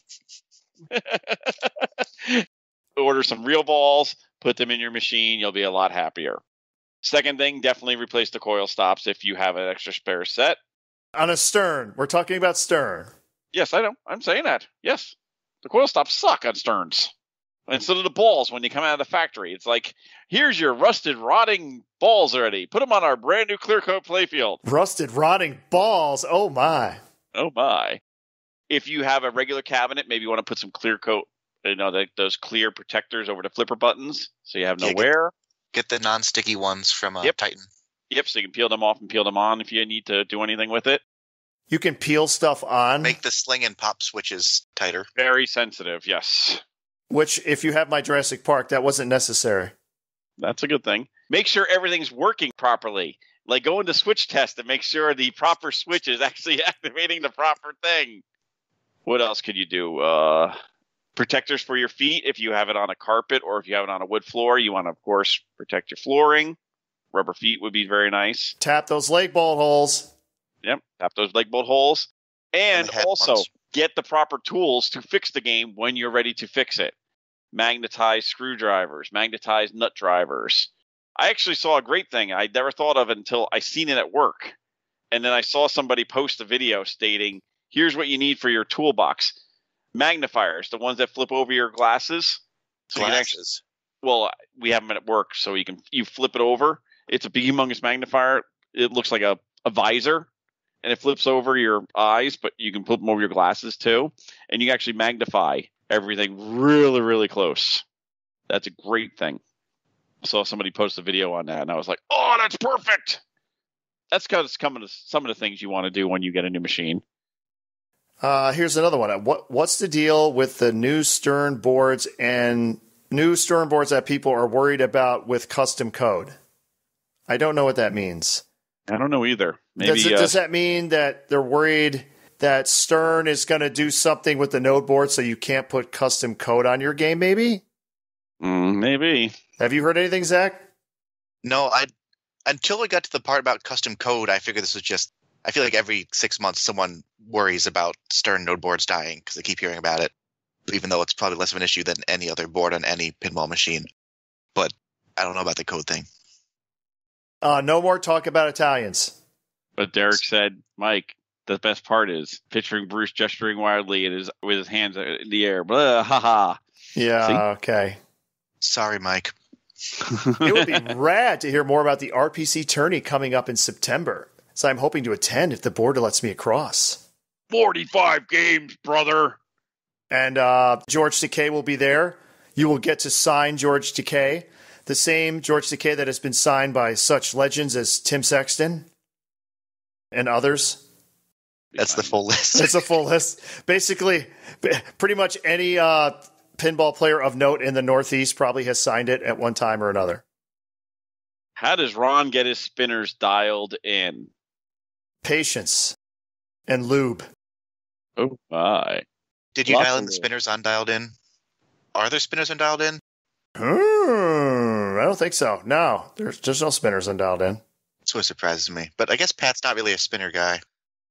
Order some real balls, put them in your machine, you'll be a lot happier. Second thing, definitely replace the coil stops if you have an extra spare set. On a stern. We're talking about stern. Yes, I know. I'm saying that. Yes. The coil stops suck on sterns. Instead of the balls when you come out of the factory. It's like, here's your rusted, rotting balls already. Put them on our brand new clear coat playfield. Rusted, rotting balls. Oh, my. Oh, my. If you have a regular cabinet, maybe you want to put some clear coat, those clear protectors over the flipper buttons so you have no wear. Get the non-sticky ones from Yep. Titan. Yep, so you can peel them off and peel them on if you need to do anything with it. You can peel stuff on, Make the sling and pop switches tighter. Very sensitive, yes. which, if you have my Jurassic Park, that wasn't necessary. That's a good thing. Make sure everything's working properly. Like go into switch test and make sure the proper switch is actually activating the proper thing. What else could you do? Protectors for your feet. If you have it on a carpet or if you have it on a wood floor, you want to, of course, protect your flooring. Rubber feet would be very nice. Tap those leg bolt holes. Yep. Tap those leg bolt holes. And the head also ones. get the proper tools to fix the game when you're ready to fix it. Magnetized screwdrivers, magnetized nut drivers. I actually saw a great thing I never thought of until I seen it at work. And then I saw somebody post a video stating, here's what you need for your toolbox. Magnifiers, the ones that flip over your glasses. So you can actually, Glasses. well, we have them at work, so you flip it over. It's a big, humongous magnifier. It looks like a visor, and it flips over your eyes, but you can flip them over your glasses too, and you can actually magnify everything really, really close. That's a great thing. I saw somebody post a video on that, and I was like, oh, that's perfect. That's kind of some of the things you want to do when you get a new machine. Here's another one. What's the deal with the new stern boards that people are worried about with custom code? I don't know what that means. I don't know either. Maybe Does that mean that they're worried that Stern is going to do something with the node board so you can't put custom code on your game, maybe? Maybe. Have you heard anything, Zach? No, until we got to the part about custom code, I figured this was just. I feel like every 6 months someone worries about Stern node boards dying because they keep hearing about it, even though it's probably less of an issue than any other board on any pinball machine. But I don't know about the code thing. No more talk about Italians. But Derek said, Mike, the best part is picturing Bruce gesturing wildly with his hands in the air. Blah, ha ha. Yeah, See? okay. Sorry, Mike. It would be rad to hear more about the RPC tourney coming up in September. So I'm hoping to attend if the board lets me across. 45 games, brother. And George Takei will be there. You will get to sign George Takei. The same George Takei that has been signed by such legends as Tim Sexton and others. That's the full list. It's a full list. Basically, pretty much any pinball player of note in the Northeast probably has signed it at one time or another. How does Ron get his spinners dialed in? Patience and lube. Oh, my. Did you Lots dial of in the it. spinners undialed in? Are there spinners on dialed in? I don't think so. No, there's no spinners on dialed in. That's what surprises me. But I guess Pat's not really a spinner guy.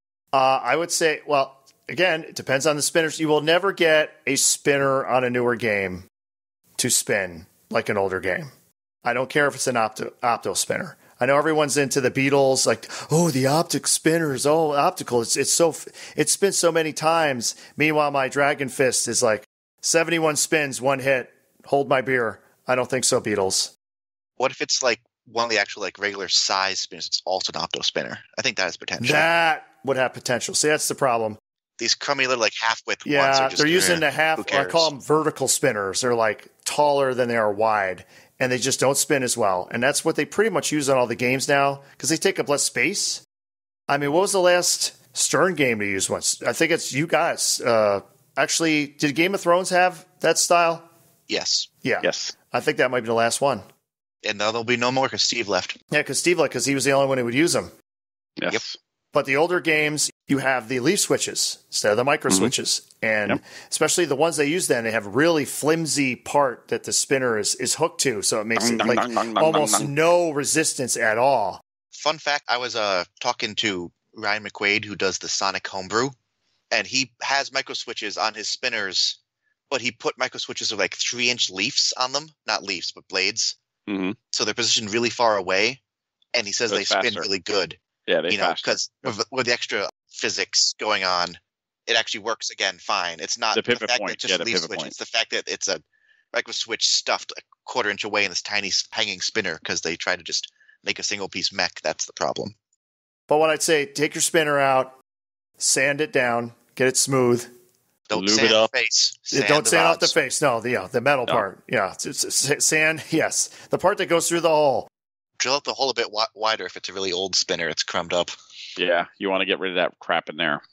I would say, well, again, it depends on the spinners. You will never get a spinner on a newer game to spin like an older game. I don't care if it's an opto spinner. I know everyone's into the Beatles, like, oh, the optic spinners, oh, optical. It's spins so many times. Meanwhile, my Dragon Fist is like 71 spins, one hit. Hold my beer. I don't think so, Beatles. What if it's like one of the actual like regular size spinners? It's also an opto spinner. I think that has potential. That would have potential. See, that's the problem. These crummy little like half-width ones Yeah, are just, they're using the half. who I cares? call them vertical spinners. They're like taller than they are wide, and they just don't spin as well. And that's what they pretty much use on all the games now because they take up less space. I mean, what was the last Stern game to use once? I think it's you guys. Actually, did Game of Thrones have that style? Yes. Yeah. Yes. I think that might be the last one. And now there'll be no more because Steve left. Yeah, because Steve, because he was the only one who would use them. Yes. Yep. But the older games, you have the leaf switches instead of the micro switches. And especially the ones they use then, they have a really flimsy part that the spinner is hooked to. So it makes it like almost no resistance at all. Fun fact, I was talking to Ryan McQuaid, who does the Sonic homebrew, and he has micro switches on his spinners, but he put micro switches with like 3-inch leaves on them. Not leaves, but blades. Mm-hmm. So they're positioned really far away, and he says So they it's spin faster. really good. Yeah, they faster. Because with the extra physics going on, it actually works again fine. It's not The pivot fact point. that it's just Yeah, the leaf pivot switch. point. It's the fact that it's a micro switch stuffed a quarter-inch away in this tiny hanging spinner because they try to just make a single-piece mech. That's the problem. But what I'd say, take your spinner out, sand it down, get it smooth. Don't Lube sand it up. the face. Don't the sand off the rods. face. No, the metal No. part. Yeah, sand. Yes, the part that goes through the hole. Drill out the hole a bit wider if it's a really old spinner. It's crumbed up. Yeah, you want to get rid of that crap in there.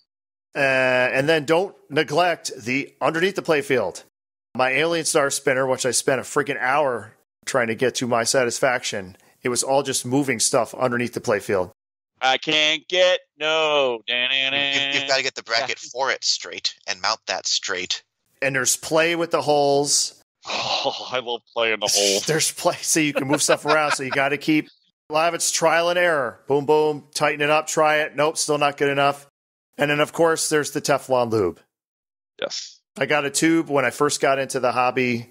And then don't neglect the underneath the playfield. My Alien Star spinner, which I spent a freaking hour trying to get to my satisfaction, it was all just moving stuff underneath the playfield. I can't get no. You've got to get the bracket for it straight and mount that straight. And there's play with the holes. Oh, I love playing the hole. There's play, so you can move stuff around. So you got to keep a lot of it's trial and error. Boom, boom, tighten it up, try it. Nope, still not good enough. And then, of course, there's the Teflon lube. Yes. I got a tube when I first got into the hobby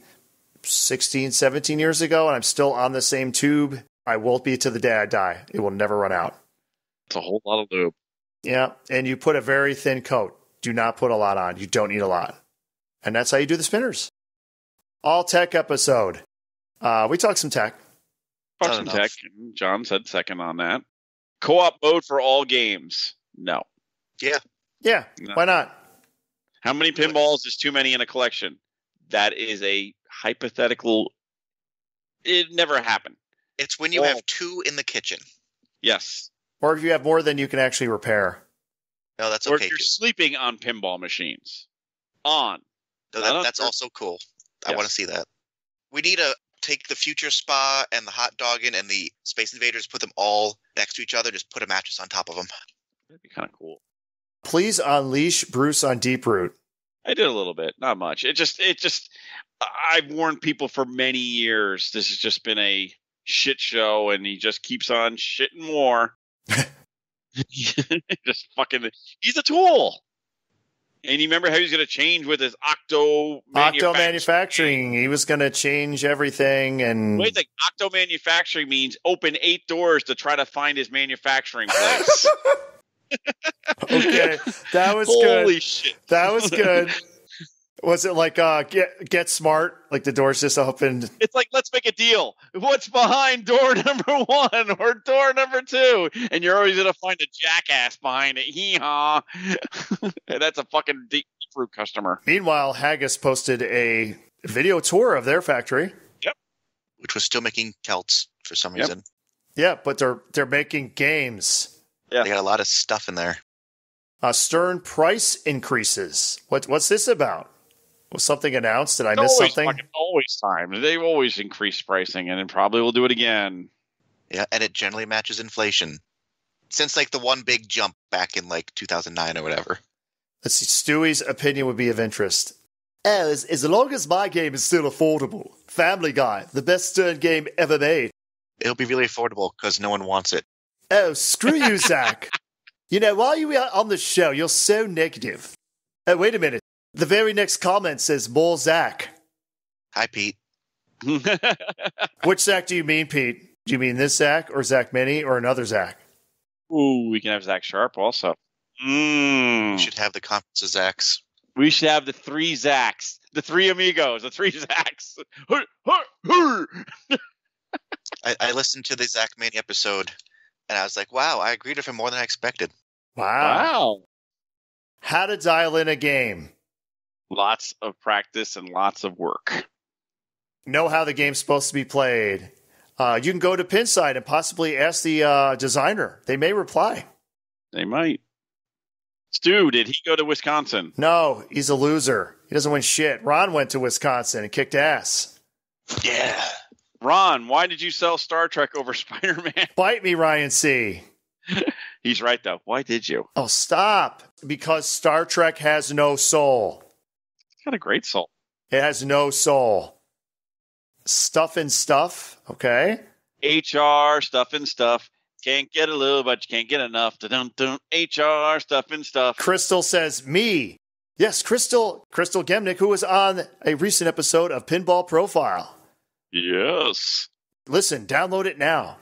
16, 17 years ago, and I'm still on the same tube. I won't be to the day I die. It will never run out. It's a whole lot of lube. Yeah, and you put a very thin coat. Do not put a lot on. You don't need a lot. And that's how you do the spinners. All tech episode. We talked some tech. Talk Not some enough. tech. John said second on that. Co-op mode for all games. No. Yeah, No. why not? How many pinballs is too many in a collection? That is a hypothetical. It never happened. It's when you Oh. have two in the kitchen. Yes. Or if you have more than you can actually repair. No, that's Or okay if you're too. sleeping on pinball machines. On. No, I don't that's care. also cool. I Yes. want to see that. We need to take the Future Spa and the Hot Doggin and the Space Invaders, put them all next to each other, just put a mattress on top of them. That'd be kind of cool. Please unleash Bruce on Deep Root. I did a little bit, not much. I've warned people for many years. This has just been a shit show, and he just keeps on shitting more. Just fucking, he's a tool. And you remember how he was going to change with his Octo Manufacturing. He was going to change everything. And Wait, like Octo Manufacturing means open 8 doors to try to find his manufacturing place. okay, that was Holy good. shit. That was good. Was it like get smart? Like the doors just opened. It's like, let's make a deal. What's behind door number 1 or door number 2? And you're always going to find a jackass behind it. Hee-haw. And that's a fucking deep fruit customer. Meanwhile, Haggis posted a video tour of their factory. Which was still making Celts for some Yep. reason. Yeah, but they're making games. Yeah. They got a lot of stuff in there. Stern price increases. What's this about? Was something announced? Did I It's miss always something? fucking always time. They've always increased pricing, and then probably will do it again. Yeah, and it generally matches inflation. Since like the one big jump back in like 2009 or whatever. Let's see. Stewie's opinion would be of interest. As long as my game is still affordable. Family Guy, the best Stern game ever made. It'll be really affordable because no one wants it. Oh, screw you, Zach. You know, while you were on the show, you're so negative. Oh, wait a minute. The very next comment says, more Zach. Hi, Pete. Which Zach do you mean, Pete? Do you mean this Zach or Zach Mini or another Zach? Ooh, we can have Zach Sharp also. We should have the conference of Zachs. We should have the three Zachs, the three amigos, the three Zachs. I listened to the Zach Mania episode, and I was like, wow, I agreed with him more than I expected. Wow. How to dial in a game. Lots of practice and lots of work. Know how the game's supposed to be played. You can go to Pinside and possibly ask the designer. They may reply. They might. Stu, did he go to Wisconsin? No, he's a loser. He doesn't win shit. Ron went to Wisconsin and kicked ass. Yeah. Ron, why did you sell Star Trek over Spider-Man? Bite me, Ryan C. He's right, though. Why did you? Oh, stop. Because Star Trek has no soul. It's got a great soul. It has no soul. Stuff and stuff, okay? HR, stuff and stuff. Can't get a little, but you can't get enough. Dun-dun-dun. HR, stuff and stuff. Crystal says, me. Yes, Crystal Gemnick, who was on a recent episode of Pinball Profile. Yes. Listen, download it now.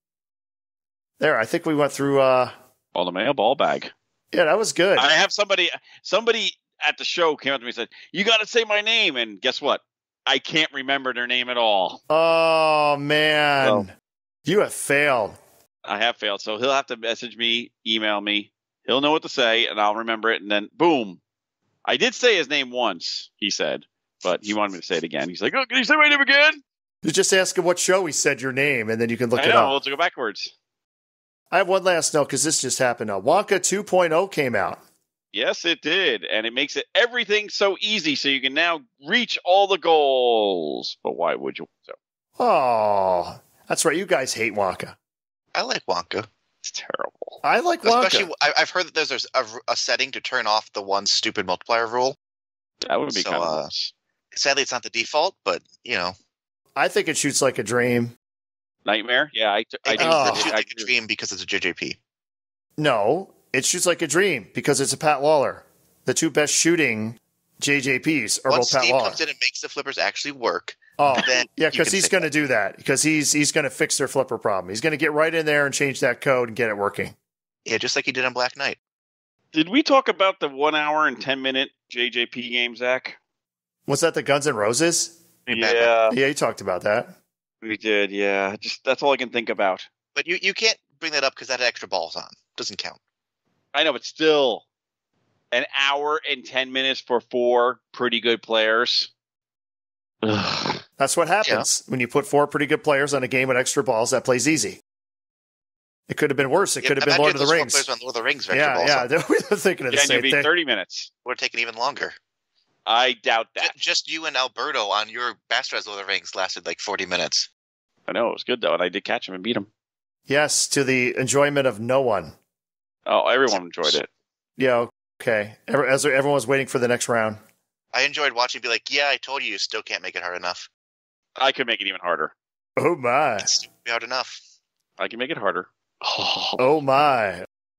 There, I think we went through... All the mail, ball bag. Yeah, that was good. I have somebody at the show came up to me and said, you got to say my name. And guess what? I can't remember their name at all. Oh, man. So, you have failed. I have failed. So he'll have to message me, email me. He'll know what to say, and I'll remember it. And then, boom. I did say his name once, he said, but he wanted me to say it again. He's like, oh, can you say my name again? You just ask him what show he said your name, and then you can look I it know. up. Let's go backwards. I have one last note, because this just happened. Wonka 2.0 came out. Yes, it did. And it makes it everything so easy so you can now reach all the goals. But why would you? So Oh, that's right. You guys hate Wonka. I like Wonka. it's terrible. I like Wonka. Especially, I've heard that there's a setting to turn off the one stupid multiplier rule. That would be So, kind of nice. Sadly, it's not the default, but, you know. I think it shoots like a dream. Nightmare? Yeah, I do. It Oh. shoots like a agree. dream because it's a JJP. No, it shoots like a dream because it's a Pat Lawler. The two best shooting JJPs are Once both Pat Steve Lawler. comes in and makes the flippers actually work, Oh, then yeah, you because can he's say going to do that. Because he's going to fix their flipper problem. He's going to get right in there and change that code and get it working. Yeah, just like he did on Black Knight. Did we talk about the 1 hour and 10-minute JJP game, Zach? Was that the Guns N' Roses? Yeah, Yeah, you talked about that. we did. Yeah, just that's all I can think about. But you can't bring that up because that had extra balls on. Doesn't count. I know, but still, an hour and 10 minutes for 4 pretty good players. Ugh. That's what happens when you put 4 pretty good players on a game with extra balls. That plays easy. It could have been worse. It could have been Lord of the Rings. Players on Lord of the Rings, with extra balls Yeah, on. yeah. We were thinking of the Yeah, and same you'd be thing. 30 minutes. Would have taken even longer. I doubt that. Just you and Alberto on your Bastard's Lord of the Rings lasted like 40 minutes. I know, it was good, though, and I did catch him and beat him. Yes, to the enjoyment of no one. Oh, everyone enjoyed it. Yeah, okay. As everyone was waiting for the next round. I enjoyed watching be like, yeah, I told you still can't make it hard enough. I could make it even harder. Oh my. It's still hard enough. I can make it harder. Oh my.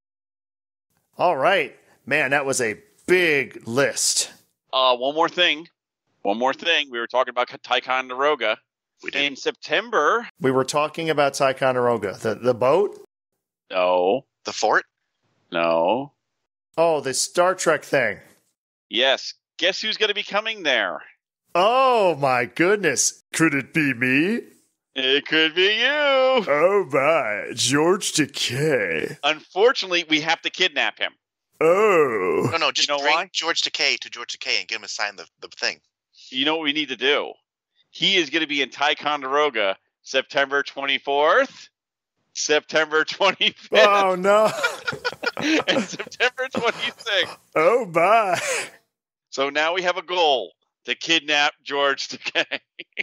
All right. Man, that was a big list. One more thing. We were talking about Ticonderoga. We did. In September. We were talking about Ticonderoga. The boat? No. The fort? No. Oh, the Star Trek thing. Yes. Guess who's going to be coming there? Oh my goodness. Could it be me? It could be you. Oh my. George Takei. Unfortunately, we have to kidnap him. Oh. No, just You know bring why? George Takei to George Takei and get him to sign the thing. You know what we need to do? He is going to be in Ticonderoga September 24th, September 25th, Oh no. and September 26th. Oh my. So now we have a goal to kidnap George Takei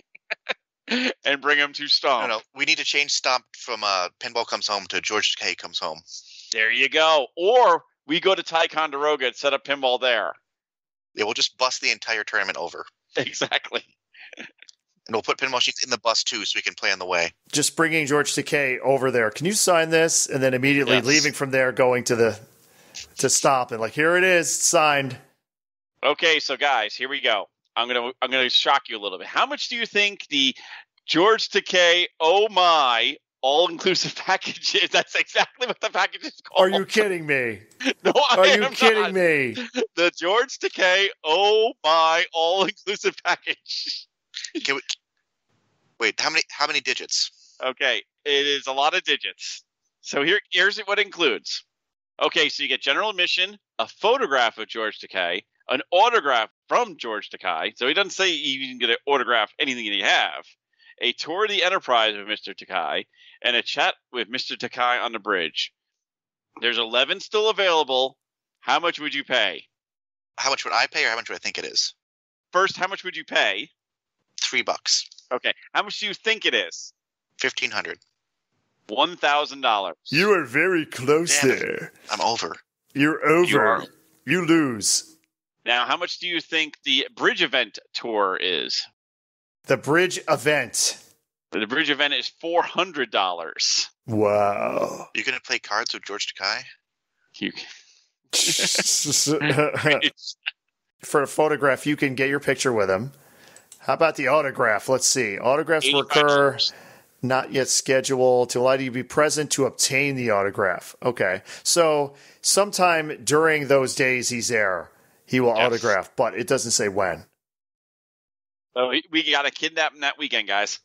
and bring him to Stomp. No, we need to change Stomp from Pinball Comes Home to George Takei Comes Home. There you go. Or we go to Ticonderoga and set up pinball there. Yeah, we'll just bus the entire tournament over. Exactly. And we'll put pinball sheets in the bus, too, so we can play on the way. Just bringing George Takei over there. Can you sign this? And then immediately leaving from there, going to stop and like, here it is, signed. Okay, so guys, here we go. I'm gonna shock you a little bit. How much do you think the George Takei Oh My all-inclusive package is? That's exactly what the package is called. Are you kidding me? No, Are you am kidding not. me? The George Takei Oh My all-inclusive package. Wait, how many digits? Okay, it is a lot of digits. So here's what it includes. Okay, so you get general admission, a photograph of George Takei, an autograph from George Takei. So he doesn't say you can get an autograph anything that you have. A tour of the Enterprise with Mr. Takei, and a chat with Mr. Takei on the bridge. There's 11 still available. How much would you pay? How much would I pay, or how much do I think it is? First, how much would you pay? $3. Okay. How much do you think it is? $1,500. $1,000. You are very close Damn it. there. I'm over. You're over. You are. You lose. Now, how much do you think the bridge event tour is? The bridge event. The bridge event is $400. Wow. You're going to play cards with George Takei? You, For a photograph, you can get your picture with him. How about the autograph? Let's see. Autographs will occur, $85. not yet scheduled, to allow you to be present to obtain the autograph. Okay. So sometime during those days he's there, he will autograph, but it doesn't say when. So we got to kidnap him that weekend, guys.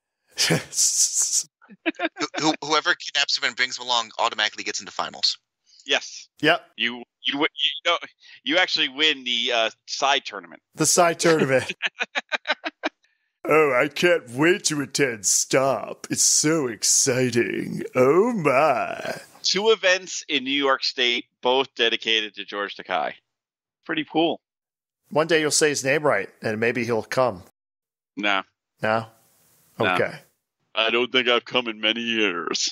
Whoever kidnaps him and brings him along automatically gets into finals. Yes. Yep. You actually win the side tournament. The side tournament. Oh, I can't wait to attend Stop. It's so exciting. Oh, my. 2 events in New York State, both dedicated to George Takei. Pretty cool. One day you'll say his name right, and maybe he'll come. Nah. No? No. Okay. I don't think I've come in many years.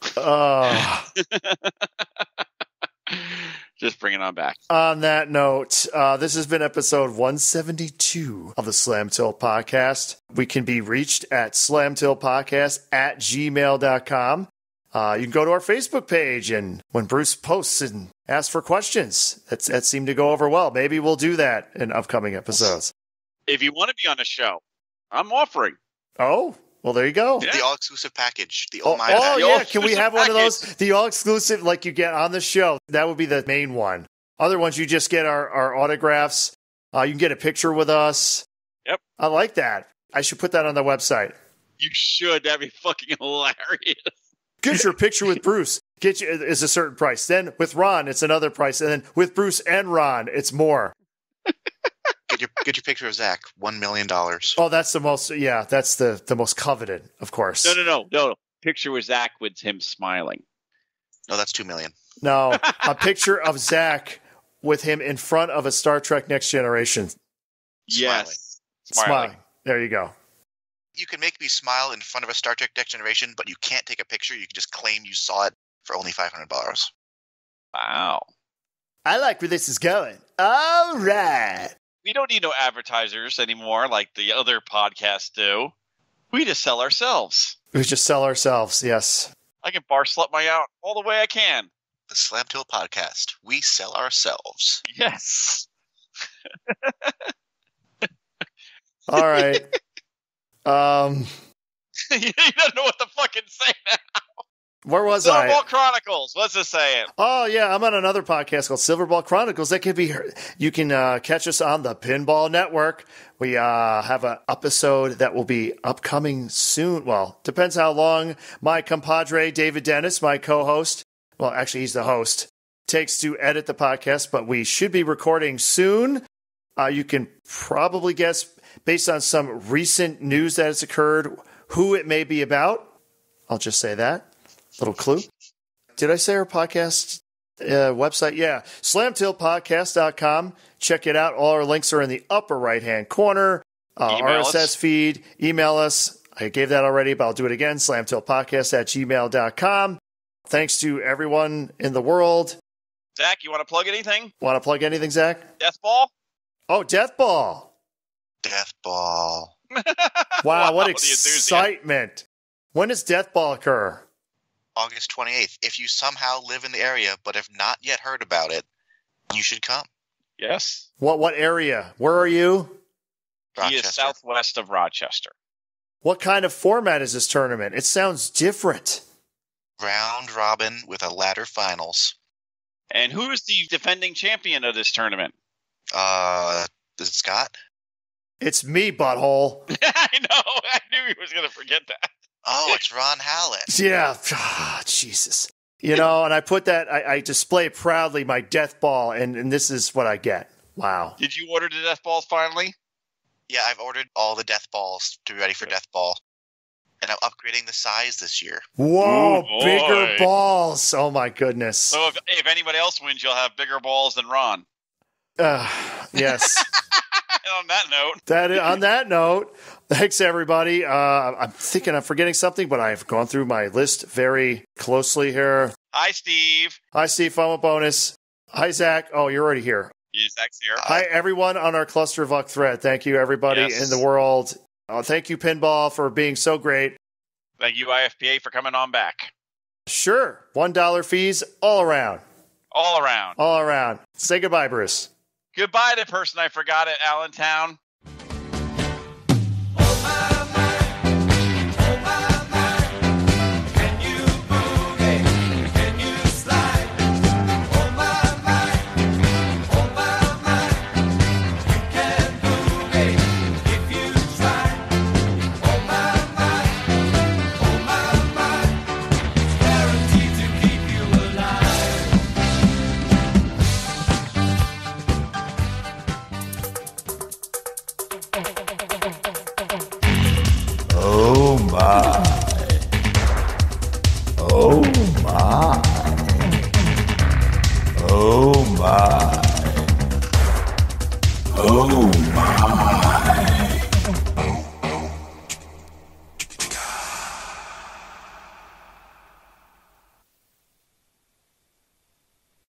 Just bring it on back. On that note, this has been episode 172 of the Slam Tilt Podcast. We can be reached at slamtiltpodcast@gmail.com. You can go to our Facebook page, and when Bruce posts and asks for questions, that seemed to go over well. Maybe we'll do that in upcoming episodes. If you want to be on the show, I'm offering. Oh, well, there you go. Yeah. The all-exclusive package. The Oh, Oh My oh package. yeah. Can we all-exclusive have one of those? package. The all-exclusive, like you get on the show. That would be the main one. Other ones, you just get our autographs. You can get a picture with us. Yep. I like that. I should put that on the website. You should. That'd be fucking hilarious. Get your picture with Bruce. Get you is a certain price. Then with Ron, it's another price. And then with Bruce and Ron, it's more. Get your picture of Zach. $1 million. Oh, that's the most. Yeah, that's the most coveted, of course. No. Picture with Zach with him smiling. No, that's $2 million. No, a picture of Zach with him in front of a Star Trek Next Generation. Yes. Smiling. There you go. You can make me smile in front of a Star Trek Next Generation, but you can't take a picture. You can just claim you saw it for only $500. Wow. I like where this is going. All right. We don't need no advertisers anymore like the other podcasts do. We just sell ourselves. We just sell ourselves, yes. I can bar slut my out all the way I can. The Slam Tilt Podcast. We sell ourselves. Yes. All right. You don't know what to fucking say now. Where was Silverball I? Chronicles. What's it saying? Oh, yeah, I'm on another podcast called Silverball Chronicles. That can be heard. You can catch us on the Pinball Network. We have an episode that will be upcoming soon. Well, depends how long my compadre, David Dennis, my co-host, well, actually, he's the host, takes to edit the podcast, but we should be recording soon. You can probably guess, based on some recent news that has occurred, who it may be about. I'll just say that. Little clue. Did I say our podcast website? Yeah. SlamTiltPodcast.com. Check it out. All our links are in the upper right-hand corner. RSS us. feed. Email us. I gave that already, but I'll do it again. SlamTiltPodcast@gmail.com. Thanks to everyone in the world. Zach, you want to plug anything? Want to plug anything, Zach? Deathball? Oh, Death Ball. Death Ball. Wow, what the enthusiasm. excitement. When does Death Ball occur? August 28th. If you somehow live in the area but have not yet heard about it, you should come. Yes. What area? Where are you? He is southwest of Rochester. What kind of format is this tournament? It sounds different. Round robin with a ladder finals. And who is the defending champion of this tournament? Is it Scott? It's me, butthole. I know. I knew he was going to forget that. Oh, it's Ron Hallett. Yeah. Jesus. You know, and I put that, I display proudly my Death Ball, and this is what I get. Wow. Did you order the death balls finally? Yeah, I've ordered all the Death Balls to be ready for Death Ball. And I'm upgrading the size this year. Whoa, Ooh, bigger boy. balls. Oh, my goodness. So if anybody else wins, you'll have bigger balls than Ron. Yes. And on that note. On that note, thanks, everybody. I'm thinking I'm forgetting something, but I've gone through my list very closely here. Hi, Steve. Hi, Steve. Fun with bonus. Hi, Zach. Oh, you're already here. Zach's here. Hi, everyone on our Cluster of Luck thread. Thank you, everybody Yes. in the world. Thank you, Pinball, for being so great. Thank you, IFPA, for coming on back. Sure. $1 fees all around. All around. All around. Say goodbye, Bruce. Goodbye to the person I forgot at Allentown. Oh my. Oh my. Oh my.